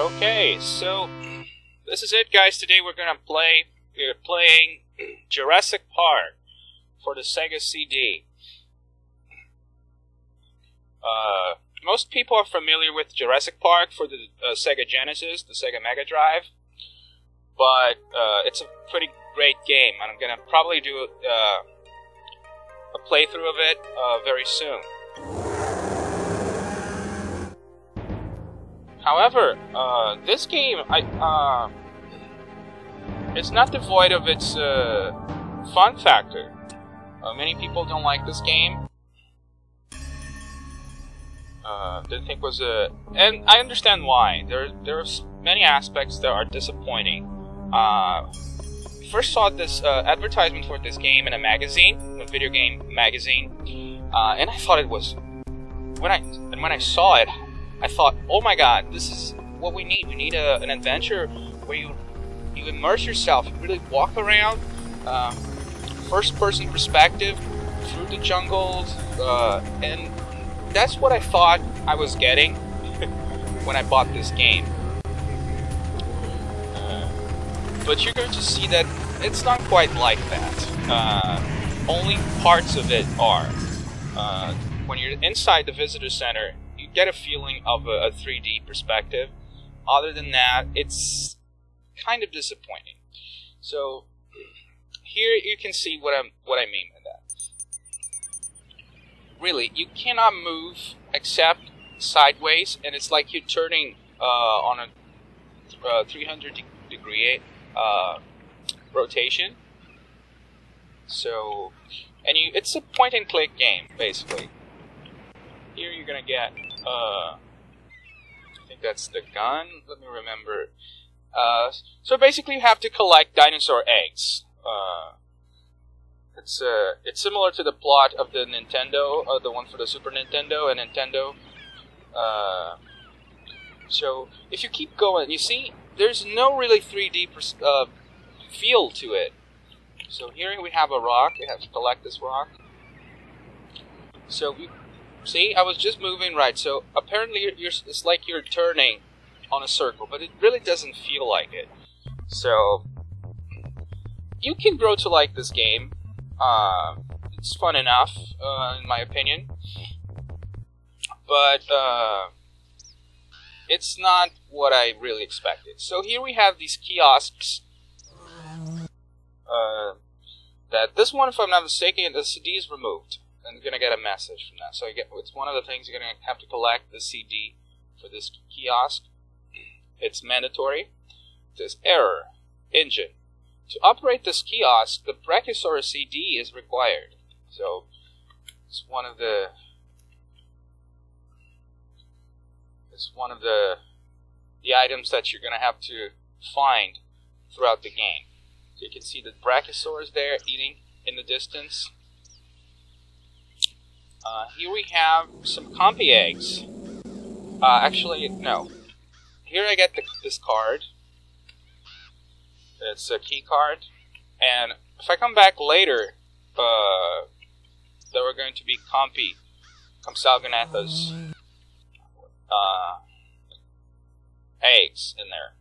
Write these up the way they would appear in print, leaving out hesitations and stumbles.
Okay, so this is it, guys. Today we're playing Jurassic Park for the Sega CD. Most people are familiar with Jurassic Park for the Sega Genesis, the Sega Mega Drive, but it's a pretty great game, and I'm gonna probably do a playthrough of it very soon. However, this game, it's not devoid of its fun factor. Many people don't like this game. Didn't think was and I understand why. There are many aspects that are disappointing. First saw this advertisement for this game in a magazine, a video game magazine, and I thought it was. When I saw it, I thought, oh my god, this is what we need. We need an adventure where you immerse yourself, you really walk around, first-person perspective through the jungles, and that's what I thought I was getting when I bought this game. But you're going to see that it's not quite like that. Only parts of it are. When you're inside the visitor center, you get a feeling of a 3D perspective. Other than that, it's kind of disappointing. So here you can see what I mean by that. Really, you cannot move except sideways, and it's like you're turning on a 300-degree rotation. So, and it's a point-and-click game, basically. Here you're gonna get, I think that's the gun. Let me remember. So basically, you have to collect dinosaur eggs. It's similar to the plot of the Nintendo, the one for the Super Nintendo and Nintendo. So if you keep going, you see, there's no really 3D feel to it. So here we have a rock. We have to collect this rock. So see, I was just moving right. So apparently, it's like you're turning on a circle, but it really doesn't feel like it. So you can grow to like this game. It's fun enough, in my opinion, but it's not what I really expected. So here we have these kiosks. That this one, if I'm not mistaken, the CD is removed, and you're gonna get a message from that. So it's one of the things you're gonna have to collect the CD for this kiosk. It's mandatory. It says error engine. To operate this kiosk, the Brachiosaurus CD is required. So it's one of the items that you're gonna have to find throughout the game. So you can see the Brachiosaurus there eating in the distance. Here we have some Compy eggs. Actually, no. Here I get this card. It's a key card, and if I come back later, there are going to be Compsognathus eggs in there.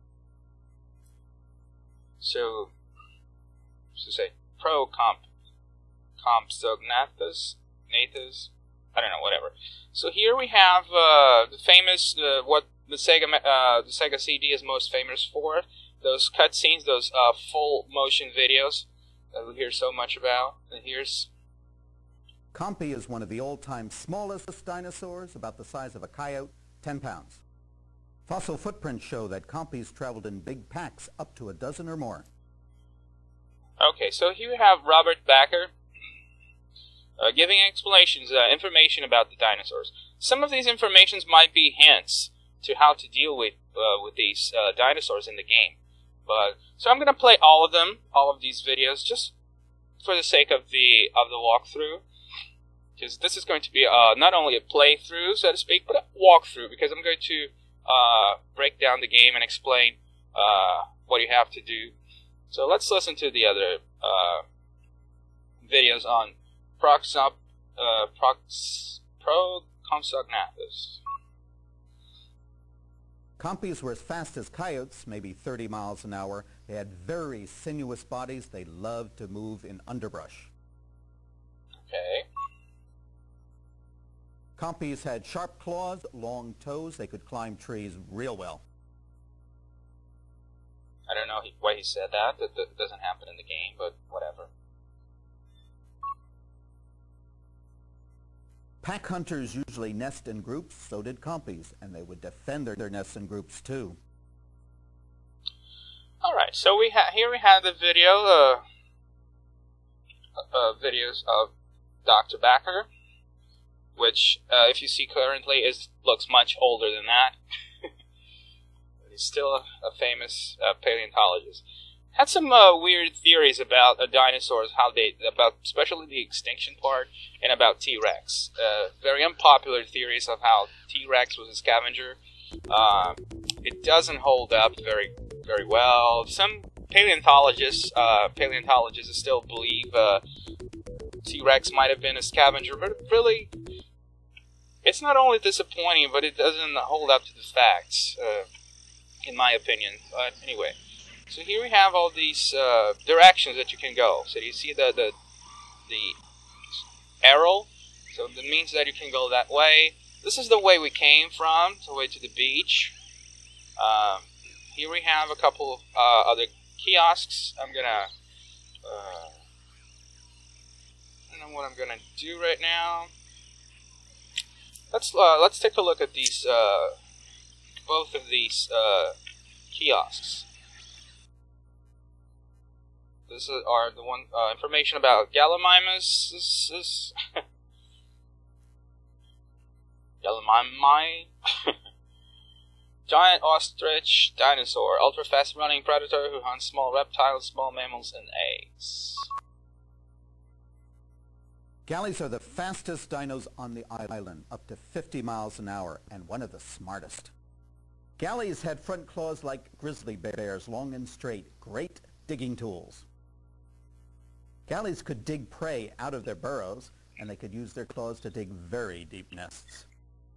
So say Compsognathus, Nathus, I don't know, whatever. So here we have the famous, what the Sega CD is most famous for. Those cutscenes, those full motion videos that we hear so much about. And here's... Compy is one of the all-time smallest dinosaurs, about the size of a coyote, 10 pounds. Fossil footprints show that Compys traveled in big packs, up to a dozen or more. Okay, so here we have Robert Backer giving explanations, information about the dinosaurs. Some of these informations might be hints to how to deal with these dinosaurs in the game. But so I'm gonna play all of these videos, just for the sake of the walkthrough, because this is going to be not only a playthrough, so to speak, but a walkthrough, because I'm going to break down the game and explain what you have to do. So let's listen to the other videos on Compsognathus. Compies were as fast as coyotes, maybe 30 miles an hour. They had very sinuous bodies. They loved to move in underbrush. Okay. Compies had sharp claws, long toes. They could climb trees real well. I don't know why he said that. That doesn't happen in the game, but whatever. Pack hunters usually nest in groups, so did compies, and they would defend their nests in groups too. Alright, so here we have the video, videos of Dr. Backer, which, if you see currently, looks much older than that. He's still a famous paleontologist. Had some weird theories about dinosaurs, especially the extinction part, and about T-Rex. Very unpopular theories of how T-Rex was a scavenger. It doesn't hold up very well. Some paleontologists still believe T-Rex might have been a scavenger, but really, it's not only disappointing, but it doesn't hold up to the facts, in my opinion. But anyway. So here we have all these directions that you can go. So you see the arrow. So that means that you can go that way. This is the way we came from, the way to the beach. Here we have a couple other kiosks. I'm gonna I don't know what I'm gonna do right now. Let's take a look at these both of these kiosks. This are the one information about Gallimimus. This is Gallimimi. Giant ostrich dinosaur, ultra-fast running predator who hunts small reptiles, small mammals, and eggs. Galleys are the fastest dinos on the island, up to 50 miles an hour, and one of the smartest. Galleys had front claws like grizzly bears, long and straight, great digging tools. Galleys could dig prey out of their burrows, and they could use their claws to dig very deep nests.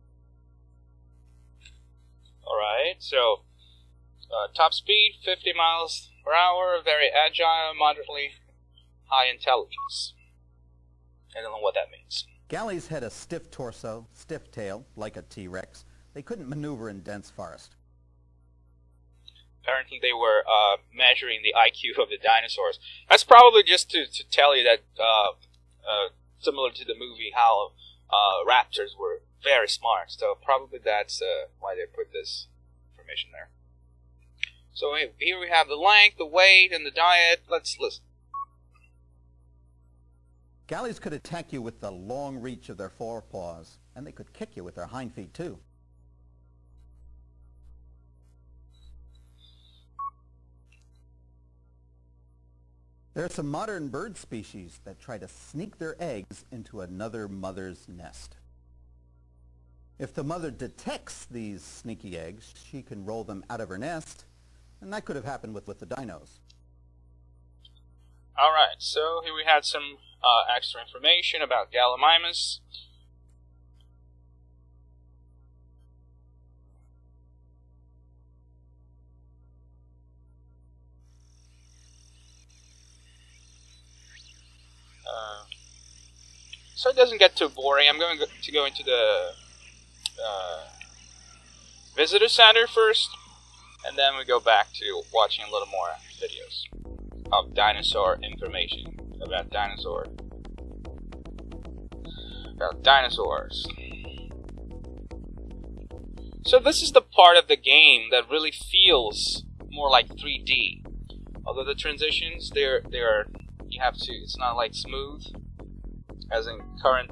Alright, so top speed, 50 miles per hour, very agile, moderately high intelligence. I don't know what that means. Galleys had a stiff torso, stiff tail, like a T-Rex. They couldn't maneuver in dense forest. Apparently they were measuring the IQ of the dinosaurs. That's probably just to tell you that, similar to the movie, how raptors were very smart. So probably that's why they put this information there. So here we have the length, the weight, and the diet. Let's listen. Galleys could attack you with the long reach of their forepaws, and they could kick you with their hind feet too. There are some modern bird species that try to sneak their eggs into another mother's nest. If the mother detects these sneaky eggs, she can roll them out of her nest, and that could have happened with the dinos. Alright, so here we had some extra information about Gallimimus. So it doesn't get too boring. I'm going to go into the visitor center first, and then we go back to watching a little more videos of dinosaur information about dinosaurs. So this is the part of the game that really feels more like 3D. Although the transitions, it's not like smooth as in current.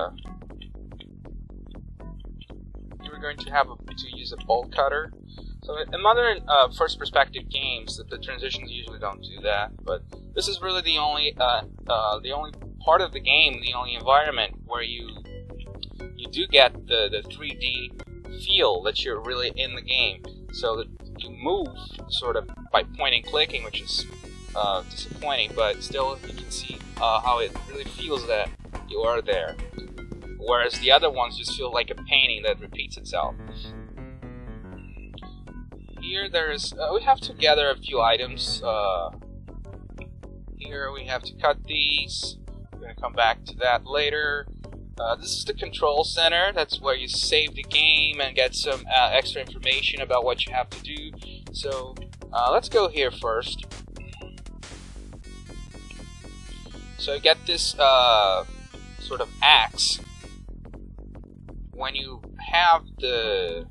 You're going to have to use a bolt cutter. So in modern first perspective games, the transitions usually don't do that. But this is really the only part of the game, the only environment where you do get the 3D feel that you're really in the game. So that you move sort of by pointing, clicking, which is disappointing, but still you can see how it really feels that you are there. Whereas the other ones just feel like a painting that repeats itself. here there's we have to gather a few items. Here we have to cut these. We're gonna come back to that later. This is the control center. That's where you save the game and get some extra information about what you have to do. So let's go here first. So you get this sort of axe. When you have the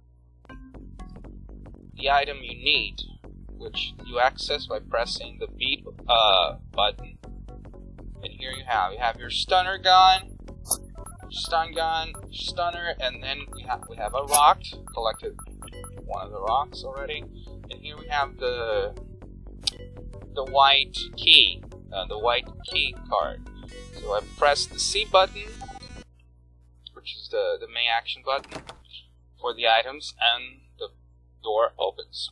item you need, which you access by pressing the B button. And here you have your stunner gun, stun gun, stunner, and then we have a rock. Collected one of the rocks already. And here we have the white key, the white key card. So I press the C button, which is the main action button for the items, and the door opens.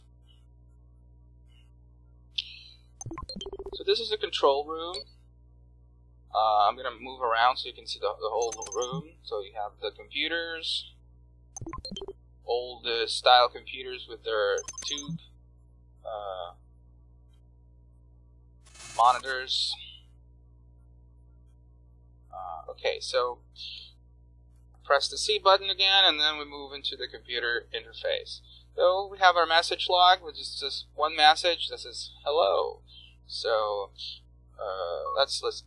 So this is the control room. I'm gonna move around so you can see the whole room. So you have the computers, old style computers with their tube monitors. Okay, so press the C button again, and then we move into the computer interface. So we have our message log, which is just one message that says hello. So let's listen.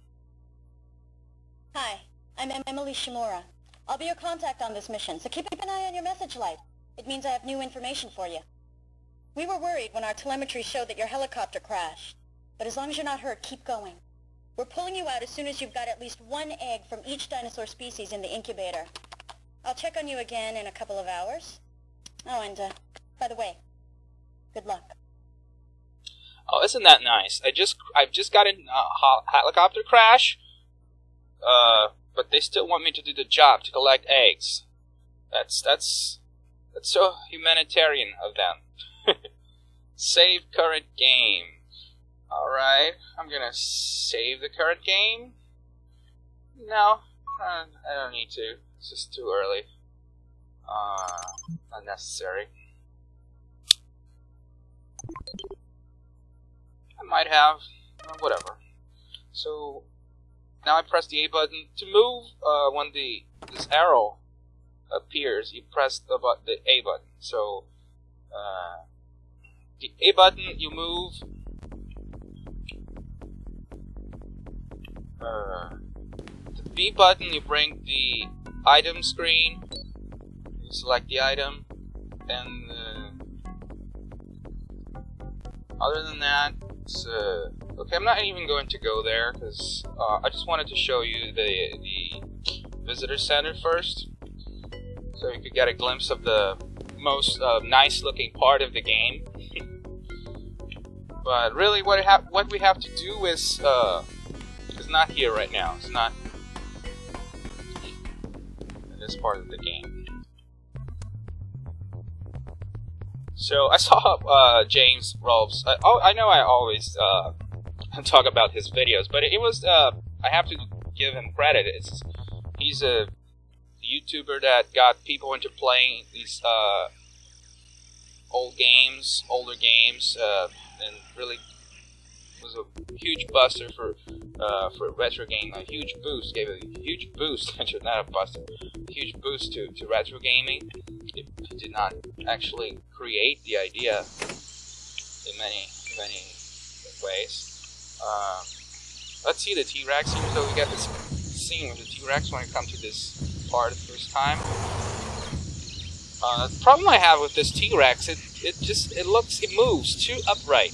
Hi, I'm Emily Shimura. I'll be your contact on this mission, so keep an eye on your message light. It means I have new information for you. We were worried when our telemetry showed that your helicopter crashed, but as long as you're not hurt, keep going. We're pulling you out as soon as you've got at least one egg from each dinosaur species in the incubator. I'll check on you again in a couple of hours. Oh, and by the way, good luck. Oh, isn't that nice? I've just got in a helicopter crash, but they still want me to do the job to collect eggs. That's so humanitarian of them. Save current game. Alright, I'm gonna save the current game. No, I don't need to. It's just too early. Unnecessary. I might have, whatever. So now I press the A button to move. When this arrow appears, you press the A button. So the A button, you move. The B button, you bring the item screen. You select the item, and other than that, it's okay. I'm not even going to go there because I just wanted to show you the visitor center first, so you could get a glimpse of the most nice-looking part of the game. But really, what we have to do is not here right now. It's not in this part of the game. So I saw James Rolfe's. I know I always talk about his videos, but it was I have to give him credit. He's a YouTuber that got people into playing these older games, and really was a huge buster for retro game. A huge boost, gave a huge boost, not a buster, a huge boost to retro gaming. He did not actually create the idea in many ways. Let's see the T-Rex here. So we got this scene with the T-Rex when I come to this part the first time. The problem I have with this T-Rex, it moves too upright.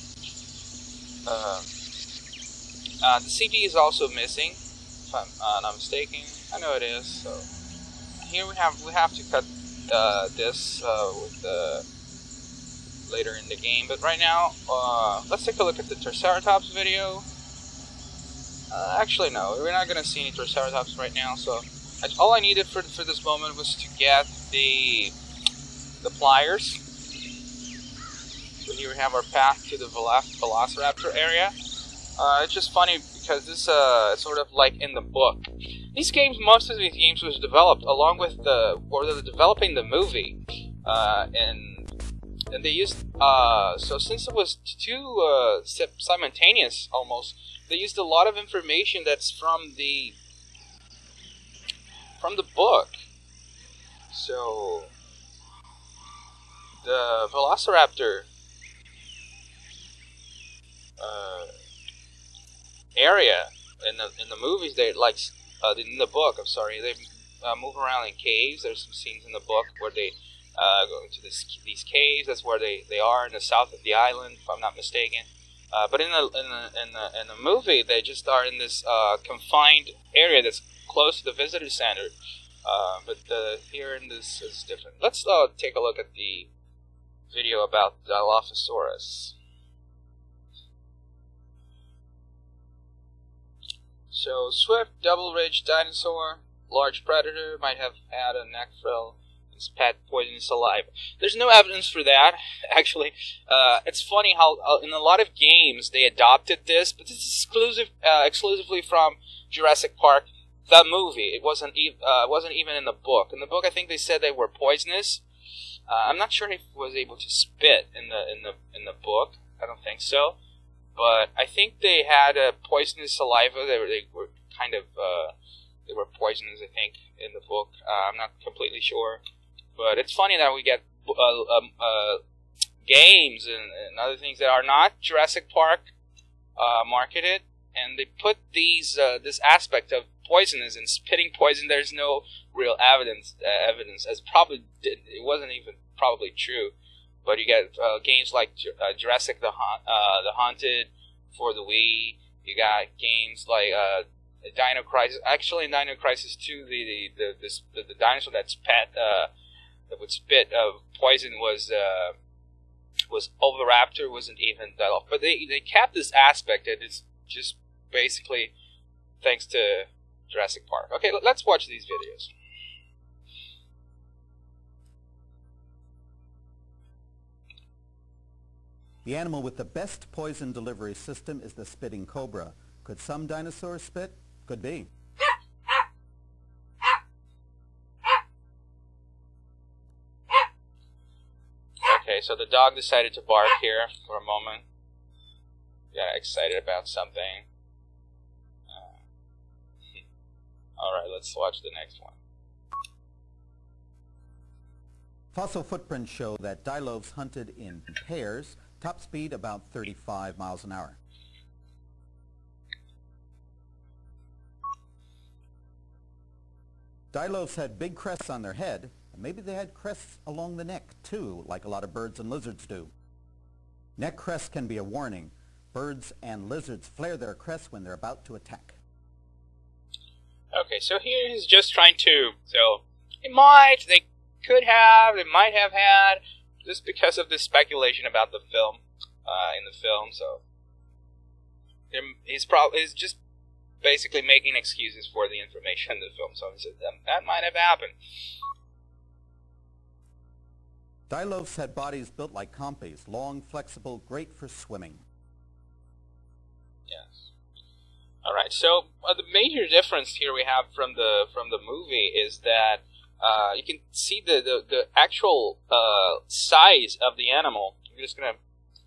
The CD is also missing, if I'm not mistaken. I know it is. So here we have to cut this with later in the game. But right now, let's take a look at the Triceratops video. Actually, no, we're not gonna see any Triceratops right now. So all I needed for this moment was to get the pliers. So here we have our path to the Velociraptor area. It's just funny because this sort of like in the book. These games, most of these games was developed along with developing the movie in and they used so since it was too simultaneous almost, they used a lot of information that's from the book. So the Velociraptor area in the movies, they like in the book. I'm sorry, they move around in caves. There's some scenes in the book where they go into these caves. That's where they are in the south of the island, if I'm not mistaken. But in the movie, they just are in this confined area that's close to the visitor center. But here in this is different. Let's take a look at the video about Dilophosaurus. So, swift, double-ridged dinosaur, large predator, might have had a neck frill and spat poisonous saliva. There's no evidence for that, actually. It's funny how in a lot of games they adopted this, but this is exclusively from Jurassic Park, the movie. It wasn't even in the book. In the book, I think they said they were poisonous. I'm not sure if he was able to spit in the book. I don't think so. But I think they had a poisonous saliva. They were kind of they were poisonous, I think, in the book. I'm not completely sure. But it's funny that we get games and other things that are not Jurassic Park marketed, and they put these this aspect of poisonous and spitting poison. There's no real evidence as probably it wasn't even probably true. But you get games like Jurassic the Haunted for the Wii. You got games like Dino Crisis. Actually, in Dino Crisis 2, the dinosaur that would spit poison was Oviraptor. Wasn't even that off. But they kept this aspect, and it's just basically thanks to Jurassic Park. Okay, let's watch these videos. The animal with the best poison delivery system is the spitting cobra. Could some dinosaurs spit? Could be. Okay, so the dog decided to bark here for a moment. Got excited about something. Alright, let's watch the next one. Fossil footprints show that dilopes hunted in pairs, top speed about 35 miles an hour. Dilopes had big crests on their head, and maybe they had crests along the neck too, like a lot of birds and lizards do. Neck crests can be a warning. Birds and lizards flare their crests when they're about to attack. Okay, so here he's just trying to, they might have had, just because of this speculation about the film, so he's just basically making excuses for the information in the film, so he said that might have happened. Dilopes had bodies built like compies, long, flexible, great for swimming. Yes. All right. So the major difference here we have from the movie is that you can see the actual size of the animal. I'm just gonna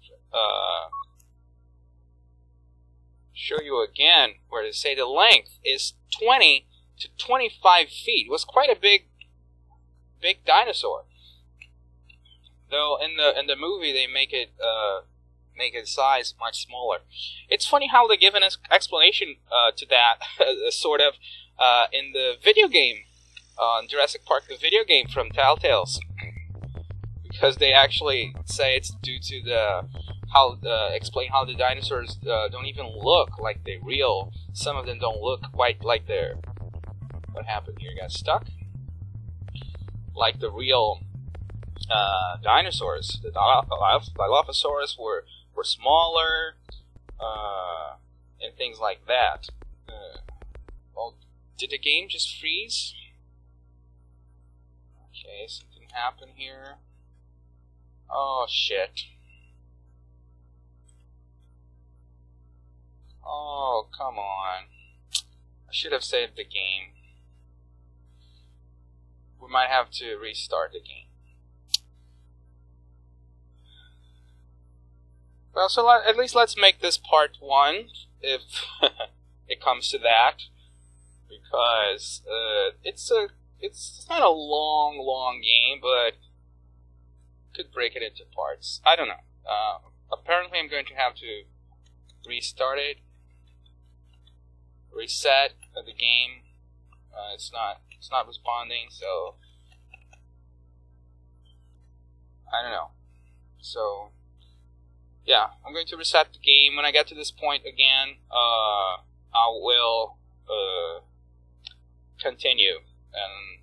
show you again where they say the length is 20 to 25 feet. It was quite a big dinosaur. Though in the movie they make it size much smaller. It's funny how they give an explanation to that sort of in the video game on Jurassic Park, the video game from Telltale's, because they actually say it's due to explain how the dinosaurs don't even look like they're real. Some of them don't look quite like they're. What happened here? Got stuck? Like the real dinosaurs. The Dilophosaurus were smaller, and things like that. Well, did the game just freeze? Okay, something happened here. Oh, shit. Oh, come on. I should have saved the game. We might have to restart the game. Well, so at least let's make this part 1, if it comes to that, because it's not a long game, but could break it into parts. I don't know. Apparently, I'm going to have to restart it, reset the game. It's not responding, so I don't know. So yeah, I'm going to reset the game. When I get to this point again, I will continue, and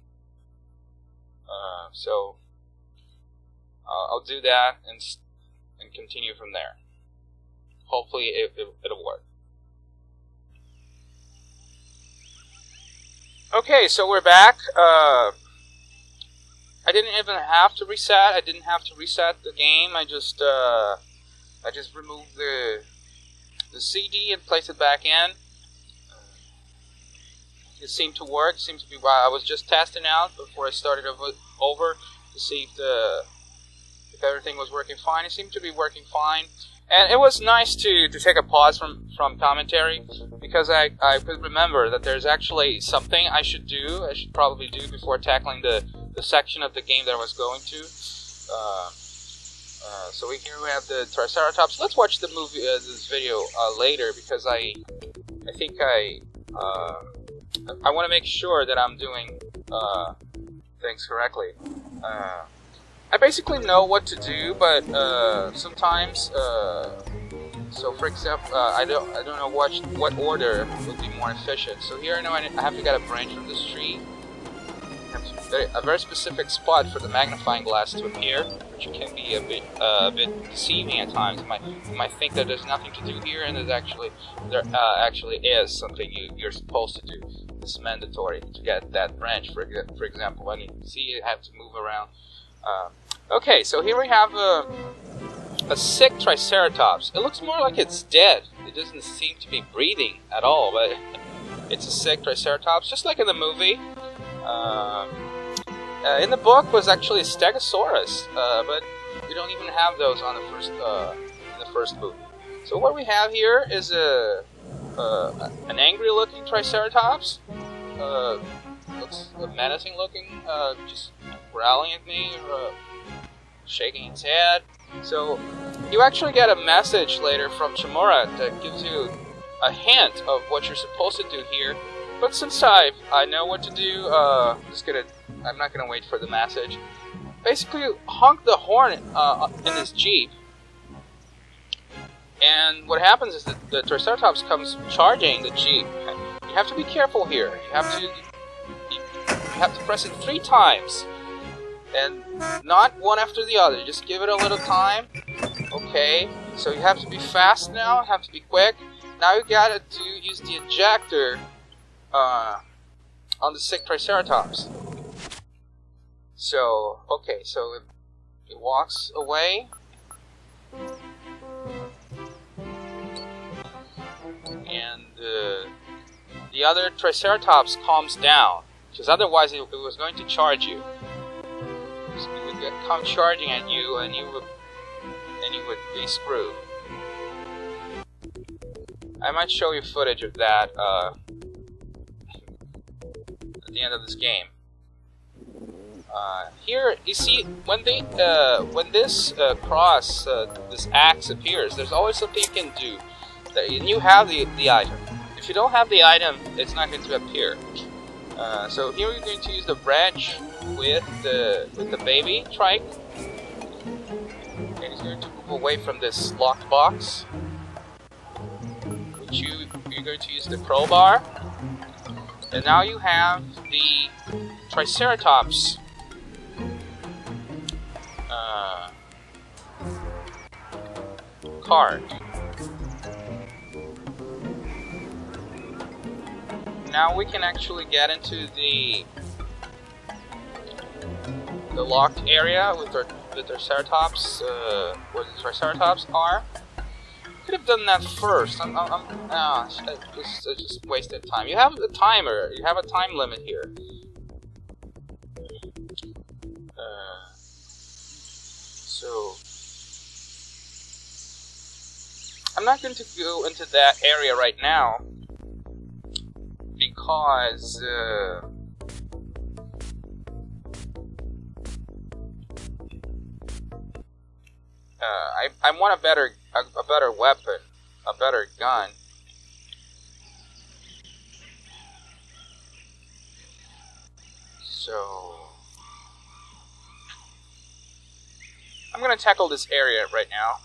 so I'll do that and continue from there. Hopefully it'll work. Okay, so we're back. I didn't even have to reset. I didn't have to reset the game. I just removed the CD and placed it back in. It seemed to work. It seemed to be I was just testing out before I started over to see if everything was working fine. It seemed to be working fine. And it was nice to take a pause from commentary, because I could remember that there's actually something I should probably do before tackling the section of the game that I was going to. So here we have the Triceratops. Let's watch the movie, this video later, because I think I want to make sure that I'm doing things correctly. I basically know what to do, but sometimes, so for example, I don't know what order would be more efficient. So here I know I have to get a branch from this tree. A very specific spot for the magnifying glass to appear, which can be a bit deceiving at times. You might think that there's nothing to do here, and there actually is something you're supposed to do. It's mandatory to get that branch, for example. I mean, see, you have to move around. Okay, so here we have a sick Triceratops. It looks more like it's dead. It doesn't seem to be breathing at all, but it's a sick Triceratops, just like in the movie. In the book was actually a Stegosaurus, but we don't even have those on in the first movie. So what we have here is an angry-looking Triceratops. Looks menacing-looking, just growling at me, or shaking its head. So you actually get a message later from Shimura that gives you a hint of what you're supposed to do here. But since I know what to do, I'm not gonna wait for the message. Basically, honk the horn in this Jeep, and what happens is that the Triceratops comes charging the Jeep. You have to be careful here. You have to press it 3 times, and not one after the other. Just give it a little time. Okay, so you have to be fast now. Have to be quick. Now you gotta use the ejector on the sick Triceratops. So, okay, so it walks away. And the other Triceratops calms down, because otherwise it was going to charge you. So it would come charging at you, and you would be screwed. I might show you footage of that at the end of this game. Here you see when this this axe appears, there's always something you can do. And you have the item. If you don't have the item, it's not going to appear. So here we're going to use the branch with the baby trike. And it's going to move away from this locked box. Which you're going to use the crowbar. And now you have the Triceratops card. Now we can actually get into the locked area with the Triceratops, where the Triceratops are. Could have done that first. I just wasted time. You have a timer. You have a time limit here. not going to go into that area right now because I want a better weapon, a better gun. So I'm gonna tackle this area right now.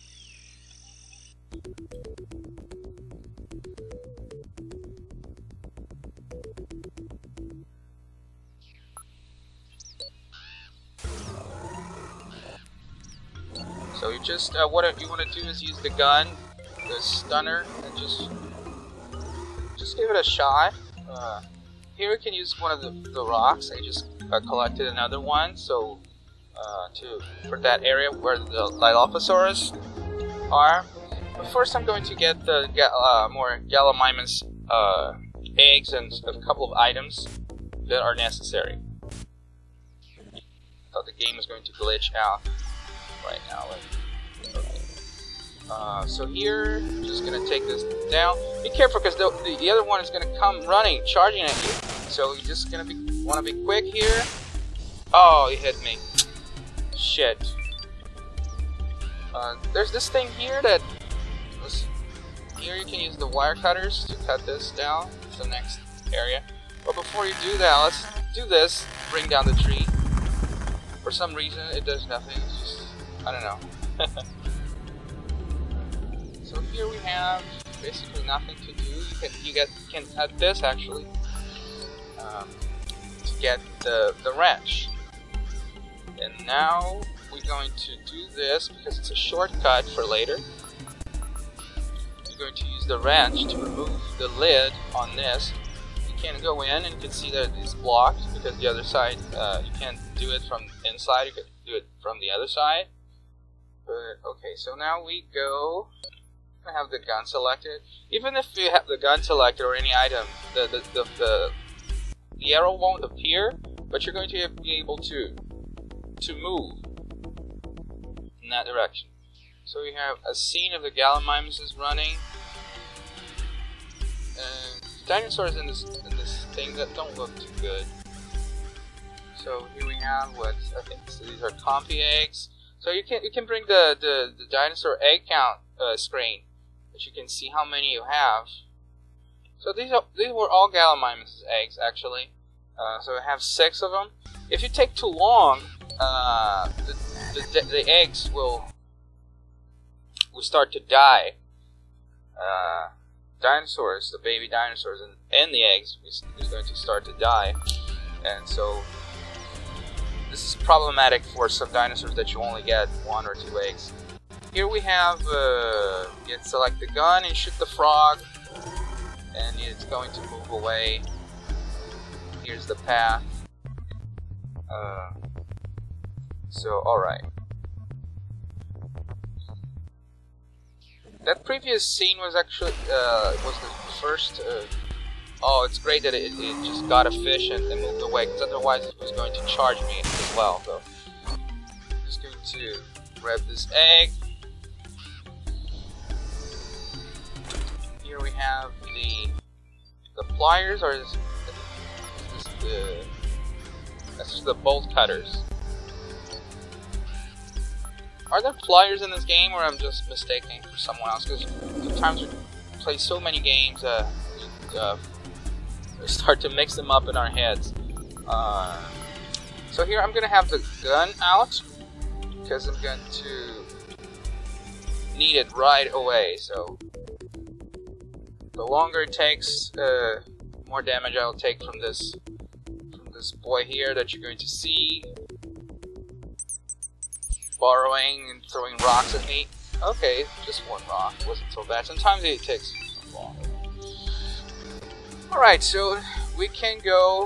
So you just what you want to do is use the gun, the stunner, and just give it a shot. Here you can use one of the rocks. I just collected another one, so for that area where the Dilophosaurus are. But first, I'm going to get the more Gallimimus eggs and a couple of items that are necessary. I thought the game was going to glitch out right now. Okay. So here, I'm just gonna take this down. Be careful, because the other one is gonna come running, charging at you. So you're just gonna want to be quick here. Oh, he hit me. Shit. There's this thing here that. Here you can use the wire cutters to cut this down. It's the next area. But before you do that, let's do this. Bring down the tree. For some reason, it does nothing. It's just, I don't know. So here we have basically nothing to do. You can cut this actually to get the wrench. And now we're going to do this because it's a shortcut for later. You're going to use the wrench to remove the lid on this. You can't go in, and you can see that it's blocked because the other side, you can't do it from inside, you can do it from the other side. But okay, so now we go. I have the gun selected. Even if you have the gun selected or any item, the arrow won't appear, but you're going to be able to move in that direction. So we have a scene of the Gallimimus running, and dinosaurs in this thing that don't look too good. So here we have what I think these are Compy eggs. So you can bring the dinosaur egg count screen, that you can see how many you have. So these were all Gallimimus eggs actually. So I have 6 of them. If you take too long, the eggs will start to die. Dinosaurs, the baby dinosaurs, and the eggs is going to start to die, and so this is problematic for some dinosaurs that you only get 1 or 2 eggs. Here we have select the gun and shoot the frog, and it's going to move away. Here's the path. So alright. That previous scene was actually was the first. Oh, it's great that it just got a fish and moved away, because otherwise it was going to charge me as well. So I'm just going to grab this egg. Here we have the pliers, or that's just the bolt cutters. Are there pliers in this game, or I'm just mistaking for someone else? Because sometimes we play so many games, we start to mix them up in our heads. So here I'm going to have the gun out, because I'm going to need it right away. So the longer it takes, more damage I'll take from this boy here that you're going to see. Borrowing and throwing rocks at me. Okay, just 1 rock. Wasn't so bad. Sometimes it takes long. Alright, so we can go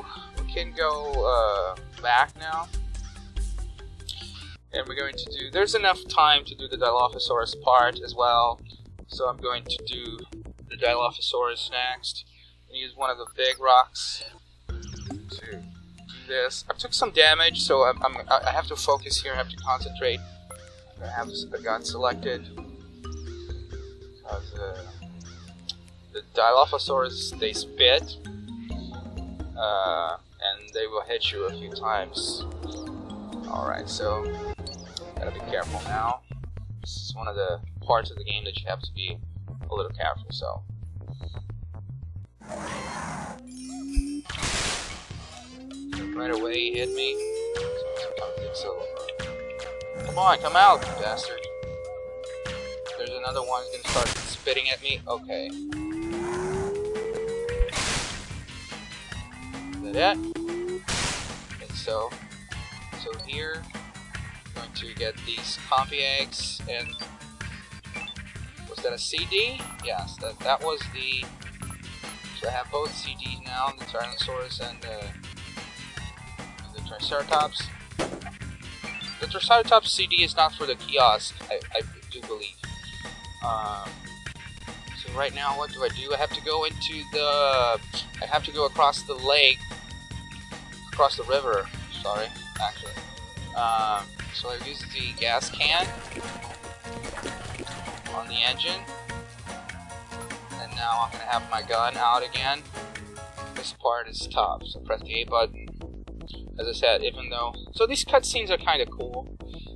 back now. And we're going to do, there's enough time to do the Dilophosaurus part as well. So I'm going to do the Dilophosaurus next. And use one of the big rocks to do this. I took some damage, so I have to focus here. I have to concentrate. I have the gun selected. Because the Dilophosaurus, they spit, and they will hit you a few times. Alright, so gotta be careful now. This is one of the parts of the game that you have to be a little careful, so. Right away he hit me. So, come on, come out, you bastard. There's another one who's gonna start spitting at me. Okay. Is that it? I think so. So here, I'm going to get these compy eggs, and was that a CD? Yes, that was the. So I have both CDs now, the Tyrannosaurus and the Triceratops. The Triceratops CD is not for the kiosk, I do believe. So right now, what do? I have to go into the. I have to go across the lake, across the river. Sorry, actually. So I use the gas can on the engine, and now I'm gonna have my gun out again. This part is tough, so press the A button. As I said, even though... So these cutscenes are kind of cool.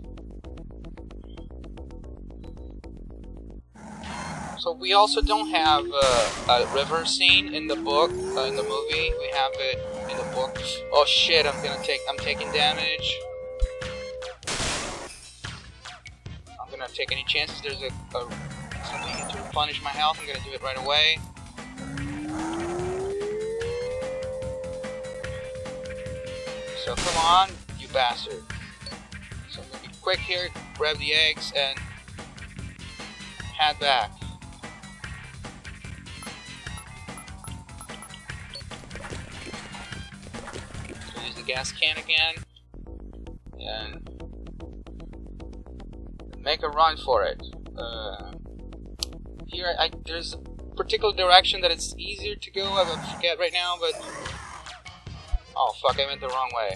So we also don't have a river scene in the book, in the movie. We have it in the book. Oh shit, I'm taking damage. I'm gonna take any chances. There's something to replenish my health. I'm gonna do it right away. So come on, you bastard. So I'm gonna be quick here, grab the eggs, and head back. So use the gas can again, and make a run for it. Here, there's a particular direction that it's easier to go. I forget right now, but... Oh fuck, I went the wrong way.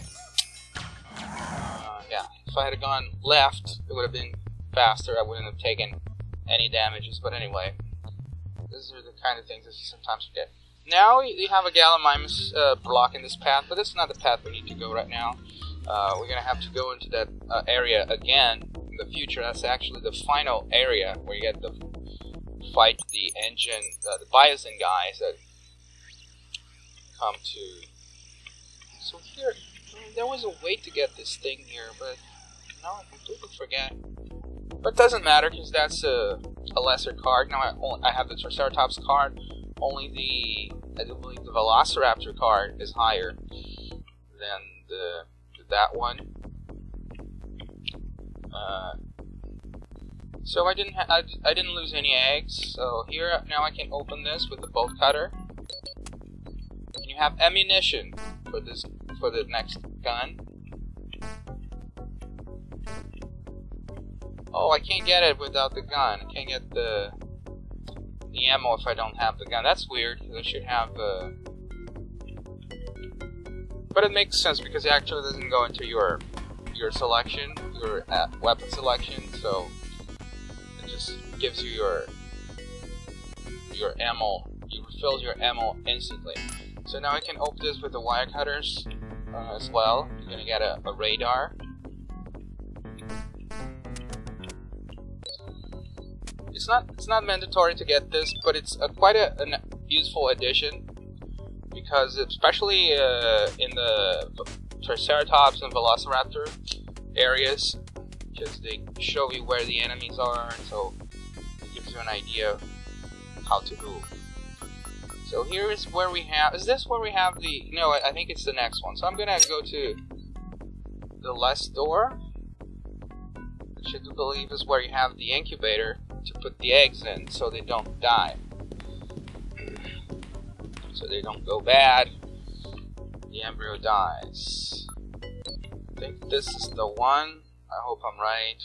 Yeah, if I had gone left, it would have been faster. I wouldn't have taken any damages, but anyway. These are the kind of things that you sometimes forget. Now, you have a Gallimimus blocking this path, but this is not the path we need to go right now. We're gonna have to go into that area again in the future. That's actually the final area where you get to fight the engine, the bison guys that come to... So here, there was a way to get this thing here, but now I completely forget. But it doesn't matter, because that's a lesser card. Now I have the Triceratops card. Only I do believe the Velociraptor card is higher than that one. So I didn't lose any eggs. So here now I can open this with the bolt cutter. And you have ammunition for the next gun. Oh, I can't get it without the gun. I can't get the ammo if I don't have the gun. That's weird. I should have but it makes sense because it actually doesn't go into your selection, your weapon selection. So it just gives you your ammo. It refills your ammo instantly. So now I can open this with the wire cutters as well. You're gonna get a radar. It's not mandatory to get this, but it's quite a useful addition because especially in the Triceratops and Velociraptor areas, because they show you where the enemies are, and so it gives you an idea of how to move. So here is where we have... Is this where we have the... No, I think it's the next one. So I'm gonna go to the last door, which I do believe is where you have the incubator to put the eggs in so they don't die. So they don't go bad. The embryo dies. I think this is the one. I hope I'm right.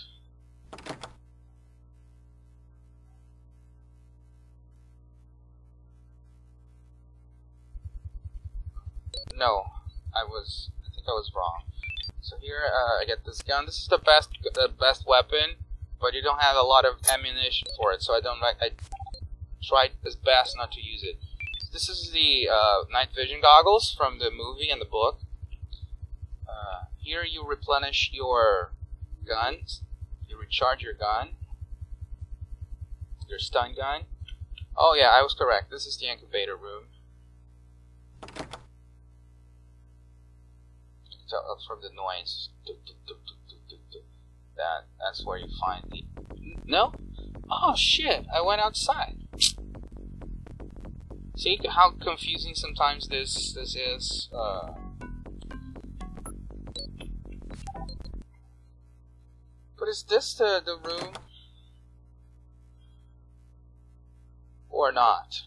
No, I think I was wrong. So here I get this gun. This is the best weapon, but you don't have a lot of ammunition for it. So I try as best not to use it. This is the night vision goggles from the movie and the book. Here you replenish your guns. You recharge your gun. Your stun gun. Oh yeah, I was correct. This is the incubator room. Tell from the noise. That's where you find the... No? Oh shit, I went outside. See how confusing sometimes this is? But is this the room? Or not?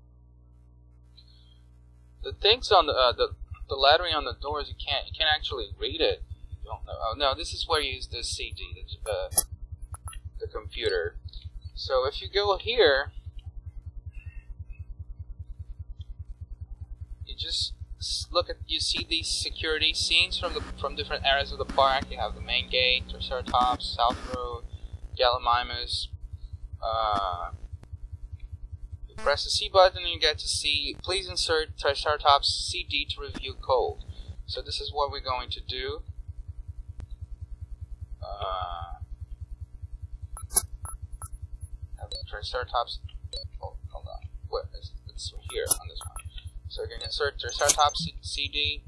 The things on the lettering on the doors, you can't actually read it. You don't know. Oh no, this is where you use the CD, the computer. So if you go here, you just look at, you see these security scenes from different areas of the park. You have the main gate, Triceratops, South Road, Gallimimus. You press the C button and you get to see, please insert Triceratops CD to review code. So this is what we're going to do. Triceratops. Oh, hold on. Where is it's here on this one. So you're going to insert Triceratops CD.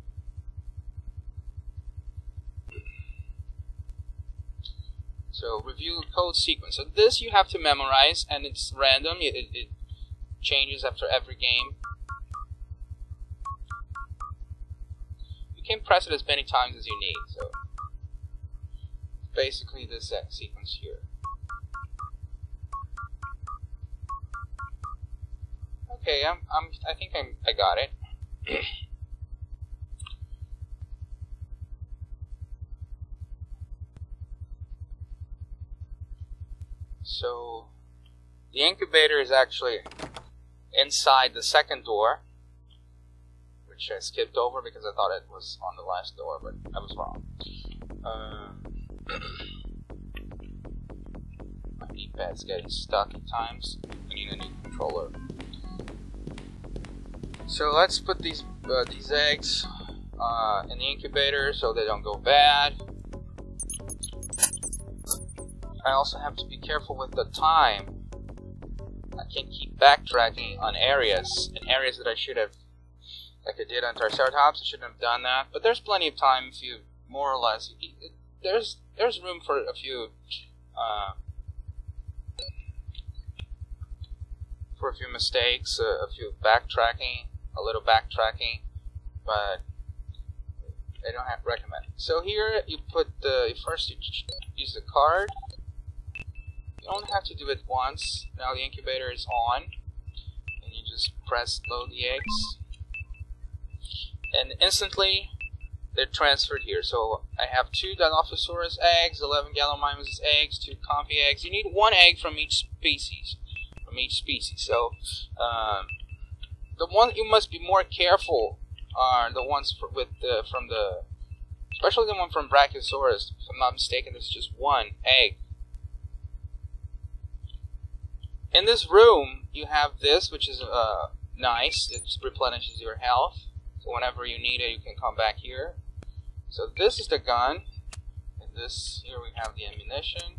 So review code sequence. So this you have to memorize, and it's random. It changes after every game. You can press it as many times as you need. So basically this sequence here. Okay, I think I got it. So the incubator is actually inside the second door, which I skipped over because I thought it was on the last door, but I was wrong. My D-pad's getting stuck at times. I need a new controller. So let's put these eggs in the incubator so they don't go bad. I also have to be careful with the time. I can't keep backtracking on areas that I should have, like I did on Triceratops. I shouldn't have done that. But there's plenty of time if you more or less. There's room for a few mistakes, a few backtracking. A little backtracking, but I don't recommend it. So here you put first you use the card. You only have to do it once. Now the incubator is on, and you just press load the eggs, and instantly they're transferred here. So I have 2 Dilophosaurus eggs, 11 Gallimimus eggs, 2 Compy eggs. You need 1 egg from each species. So the ones you must be more careful are the ones especially the one from Brachiosaurus. If I'm not mistaken, there's just 1 egg. In this room, you have this, which is nice. It replenishes your health. So whenever you need it, you can come back here. So this is the gun. And this here we have the ammunition.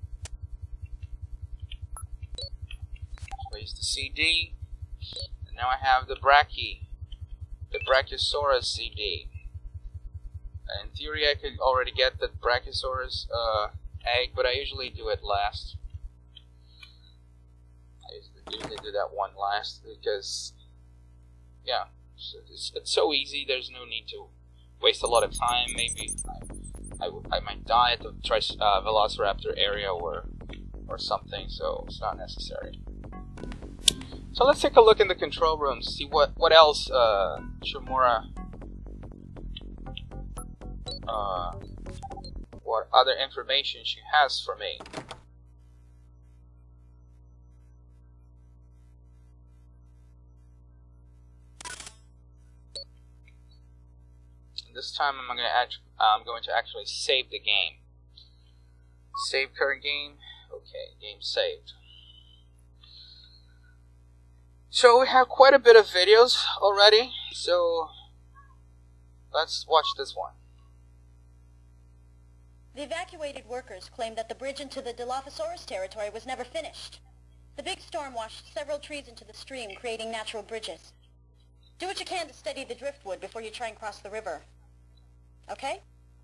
Place the CD. Now I have the Brachiosaurus CD. In theory, I could already get the Brachiosaurus egg, but I usually do it last. I usually do that one last because, yeah, it's so easy. There's no need to waste a lot of time. Maybe I might die at the Velociraptor area or something, so it's not necessary. So let's take a look in the control room, see what else Shimura, what other information she has for me. This time I'm going to actually save the game. Save current game. Okay, game saved. So we have quite a bit of videos already, so let's watch this one. The evacuated workers claim that the bridge into the Dilophosaurus territory was never finished. The big storm washed several trees into the stream, creating natural bridges. Do what you can to steady the driftwood before you try and cross the river. Okay?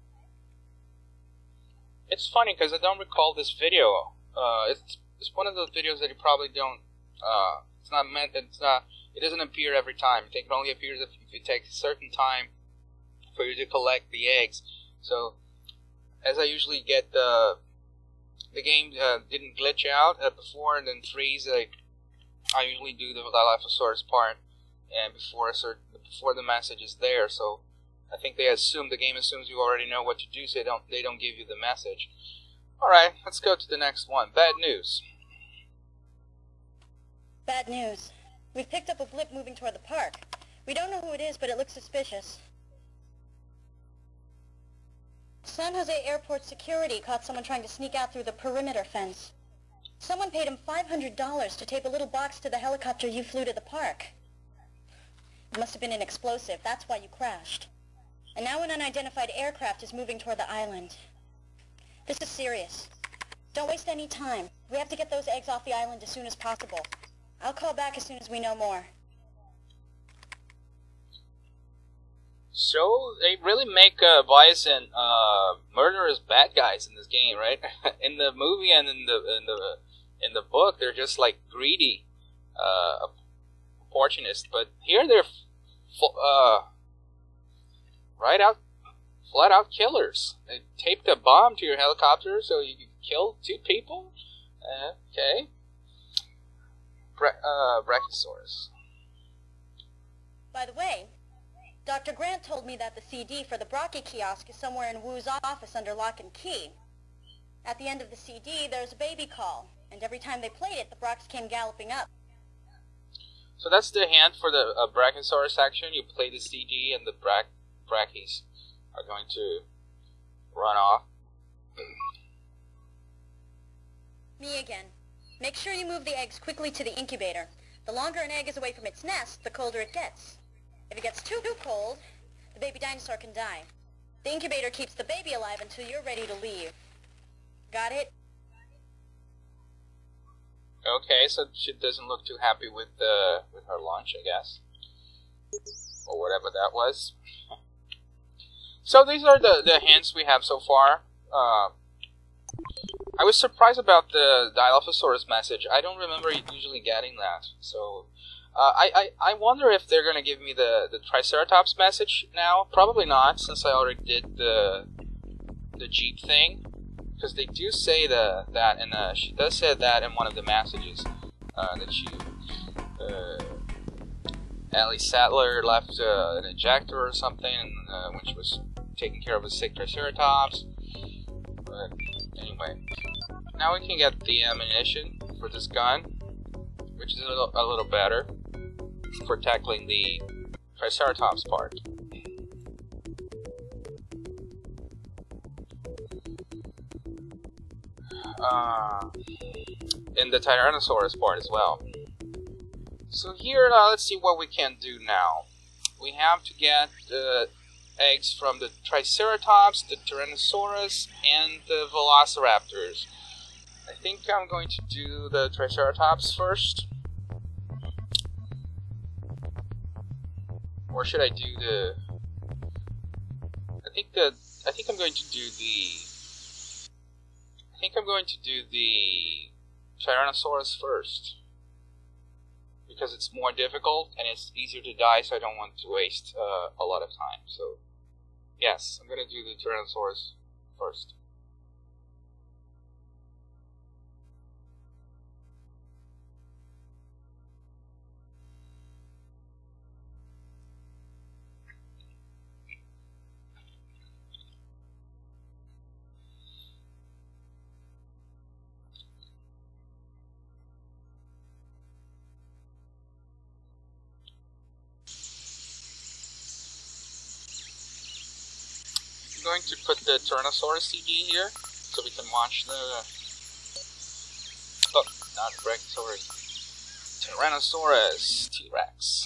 It's funny because I don't recall this video. It's one of those videos that you probably don't. It's not meant. It doesn't appear every time. I think it only appears if it takes a certain time for you to collect the eggs. So, as I usually get the game didn't glitch out before and then freeze. I usually do the Dilophosaurus part and before the message is there. So I think the game assumes you already know what to do, so they don't give you the message. All right, let's go to the next one. Bad news. Bad news. We've picked up a blip moving toward the park. We don't know who it is, but it looks suspicious. San Jose Airport security caught someone trying to sneak out through the perimeter fence. Someone paid him $500 to tape a little box to the helicopter you flew to the park. It must have been an explosive. That's why you crashed. And now an unidentified aircraft is moving toward the island. This is serious. Don't waste any time. We have to get those eggs off the island as soon as possible. I'll call back as soon as we know more. So they really make Bison murderous bad guys in this game, right? In the movie and in the book, they're just like greedy, opportunists. But here they're flat out killers. They taped a bomb to your helicopter so you could kill 2 people. Okay. Brachiosaurus. By the way, Dr. Grant told me that the CD for the Brachy kiosk is somewhere in Wu's office under lock and key. At the end of the CD, there's a baby call, and every time they played it, the Brocs came galloping up. So that's the hint for the Brachiosaurus section. You play the CD, and the Brachys are going to run off. Me again. Make sure you move the eggs quickly to the incubator. The longer an egg is away from its nest, the colder it gets. If it gets too cold, the baby dinosaur can die. The incubator keeps the baby alive until you're ready to leave. Got it? Okay, so she doesn't look too happy with her lunch, I guess, or whatever that was. So these are the hints we have so far. I was surprised about the Dilophosaurus message. I don't remember usually getting that. So I wonder if they're going to give me the Triceratops message now. Probably not, since I already did the Jeep thing. Because they do say that, and she does say that in one of the messages, that Ellie Sattler left an ejector or something when she was taking care of a sick Triceratops. But anyway, now we can get the ammunition for this gun, which is a little better for tackling the Triceratops part. In the Tyrannosaurus part as well. So here, let's see what we can do now. We have to get the eggs from the Triceratops, the Tyrannosaurus, and the Velociraptors. I think I'm going to do the Triceratops first. Or should I do the... I think I'm going to do the Tyrannosaurus first, because it's more difficult and it's easier to die, so I don't want to waste a lot of time. So yes, I'm going to do the Tyrannosaurus first. I'm going to put the Tyrannosaurus CD here so we can watch the... Oh, not Brachiosaurus. Tyrannosaurus T-Rex.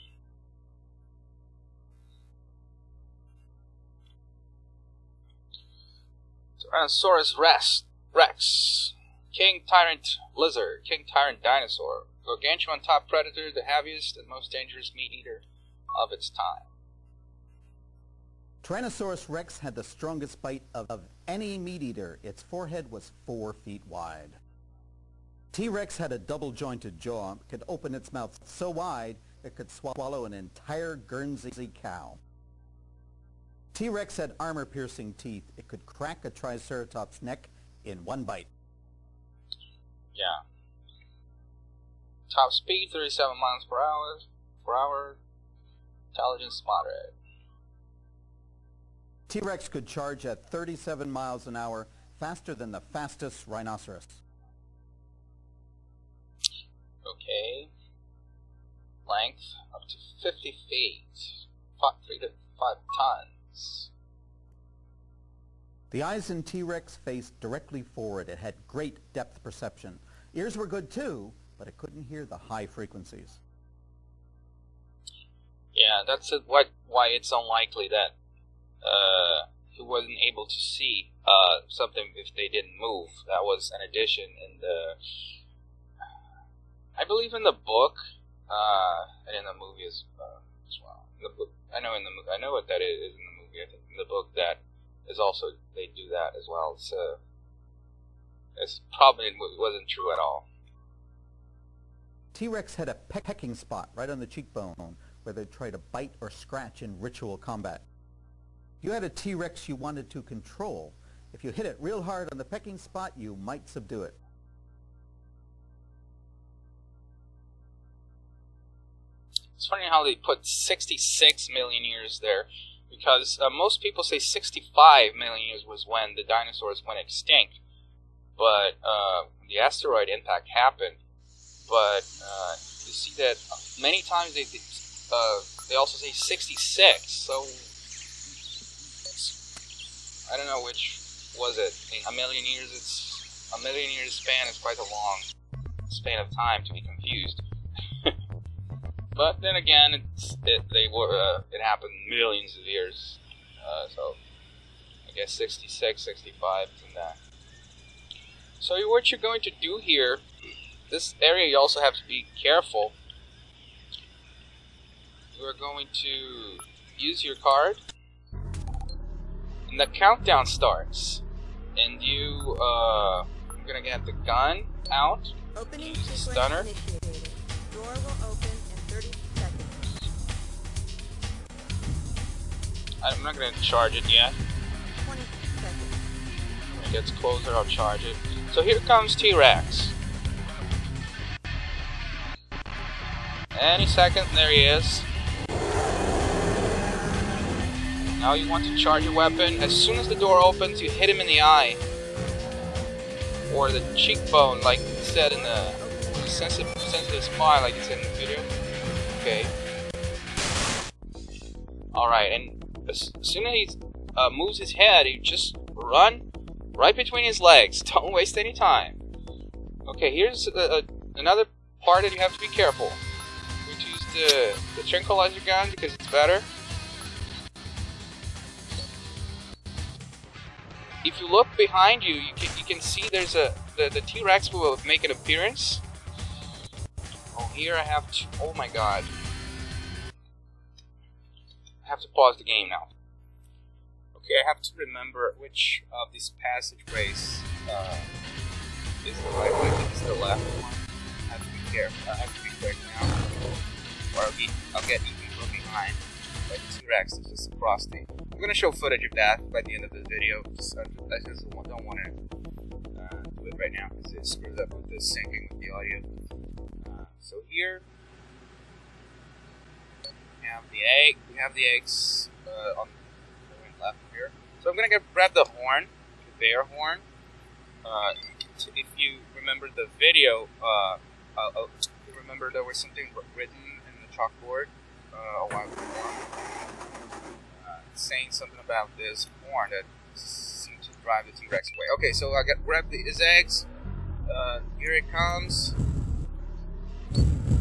Tyrannosaurus Rex. King Tyrant Lizard. King Tyrant Dinosaur. Gargantuan top predator, the heaviest and most dangerous meat eater of its time. Tyrannosaurus Rex had the strongest bite of any meat eater. Its forehead was 4 feet wide. T-Rex had a double-jointed jaw, could open its mouth so wide it could swallow an entire Guernsey cow. T-Rex had armor-piercing teeth. It could crack a Triceratops' neck in one bite. Yeah. Top speed, 37 miles per hour. Intelligence, moderate. T-Rex could charge at 37 miles an hour, faster than the fastest rhinoceros. Okay. Length, up to 50 feet. 3 to 5 tons. The eyes in T-Rex faced directly forward. It had great depth perception. Ears were good too, but it couldn't hear the high frequencies. Yeah, that's why it's unlikely that he wasn't able to see something if they didn't move. That was an addition in the, I believe, in the book and in the movie as well. In the book, I know what that is in the movie. I think in the book that is also, they do that as well. So it's probably wasn't true at all. T-Rex had a pecking spot right on the cheekbone where they'd try to bite or scratch in ritual combat. If you had a T-Rex you wanted to control, if you hit it real hard on the pecking spot, you might subdue it. It's funny how they put 66 million years there, because most people say 65 million years was when the dinosaurs went extinct, but the asteroid impact happened. But you see that many times they also say 66, so I don't know which was it. I mean, a million years span is quite a long span of time to be confused. But then again, it happened millions of years, so I guess 66, 65 and that. So what you're going to do here, this area you also have to be careful. You are going to use your card, and the countdown starts, and you are gonna get the gun out. Opening use the sequence stunner. initiated. Door will open in 30 seconds. I'm not gonna charge it yet. 20 seconds. When it gets closer, I'll charge it. So here comes T-Rex. Any second, there he is. Now you want to charge your weapon. As soon as the door opens, you hit him in the eye. Or the cheekbone, like it said in the sensitive spot, like it said in the video. Okay. Alright, and as soon as he moves his head, you just run right between his legs. Don't waste any time. Okay, here's another part that you have to be careful. We're going to use the tranquilizer gun because it's better. If you look behind you, you can see there's the T-Rex will make an appearance. Oh, here I have to. Oh my God! I have to pause the game now. Okay, I have to remember which of these passageways is the right one. I think it's the left one. I have to be careful. I have to be quick now, or I'll get eaten from behind. But the T-Rex is just across the. I'm gonna show footage of that by the end of the video. I just don't want to do it right now because it screws up with the syncing of the audio. So here we have the egg. We have the eggs on the left here. So I'm gonna grab the horn, the bear horn. If you remember the video, you remember there was something written in the chalkboard a while before. Saying something about this horn that seemed to drive the T-Rex away. Okay, so I grab his eggs. Here it comes.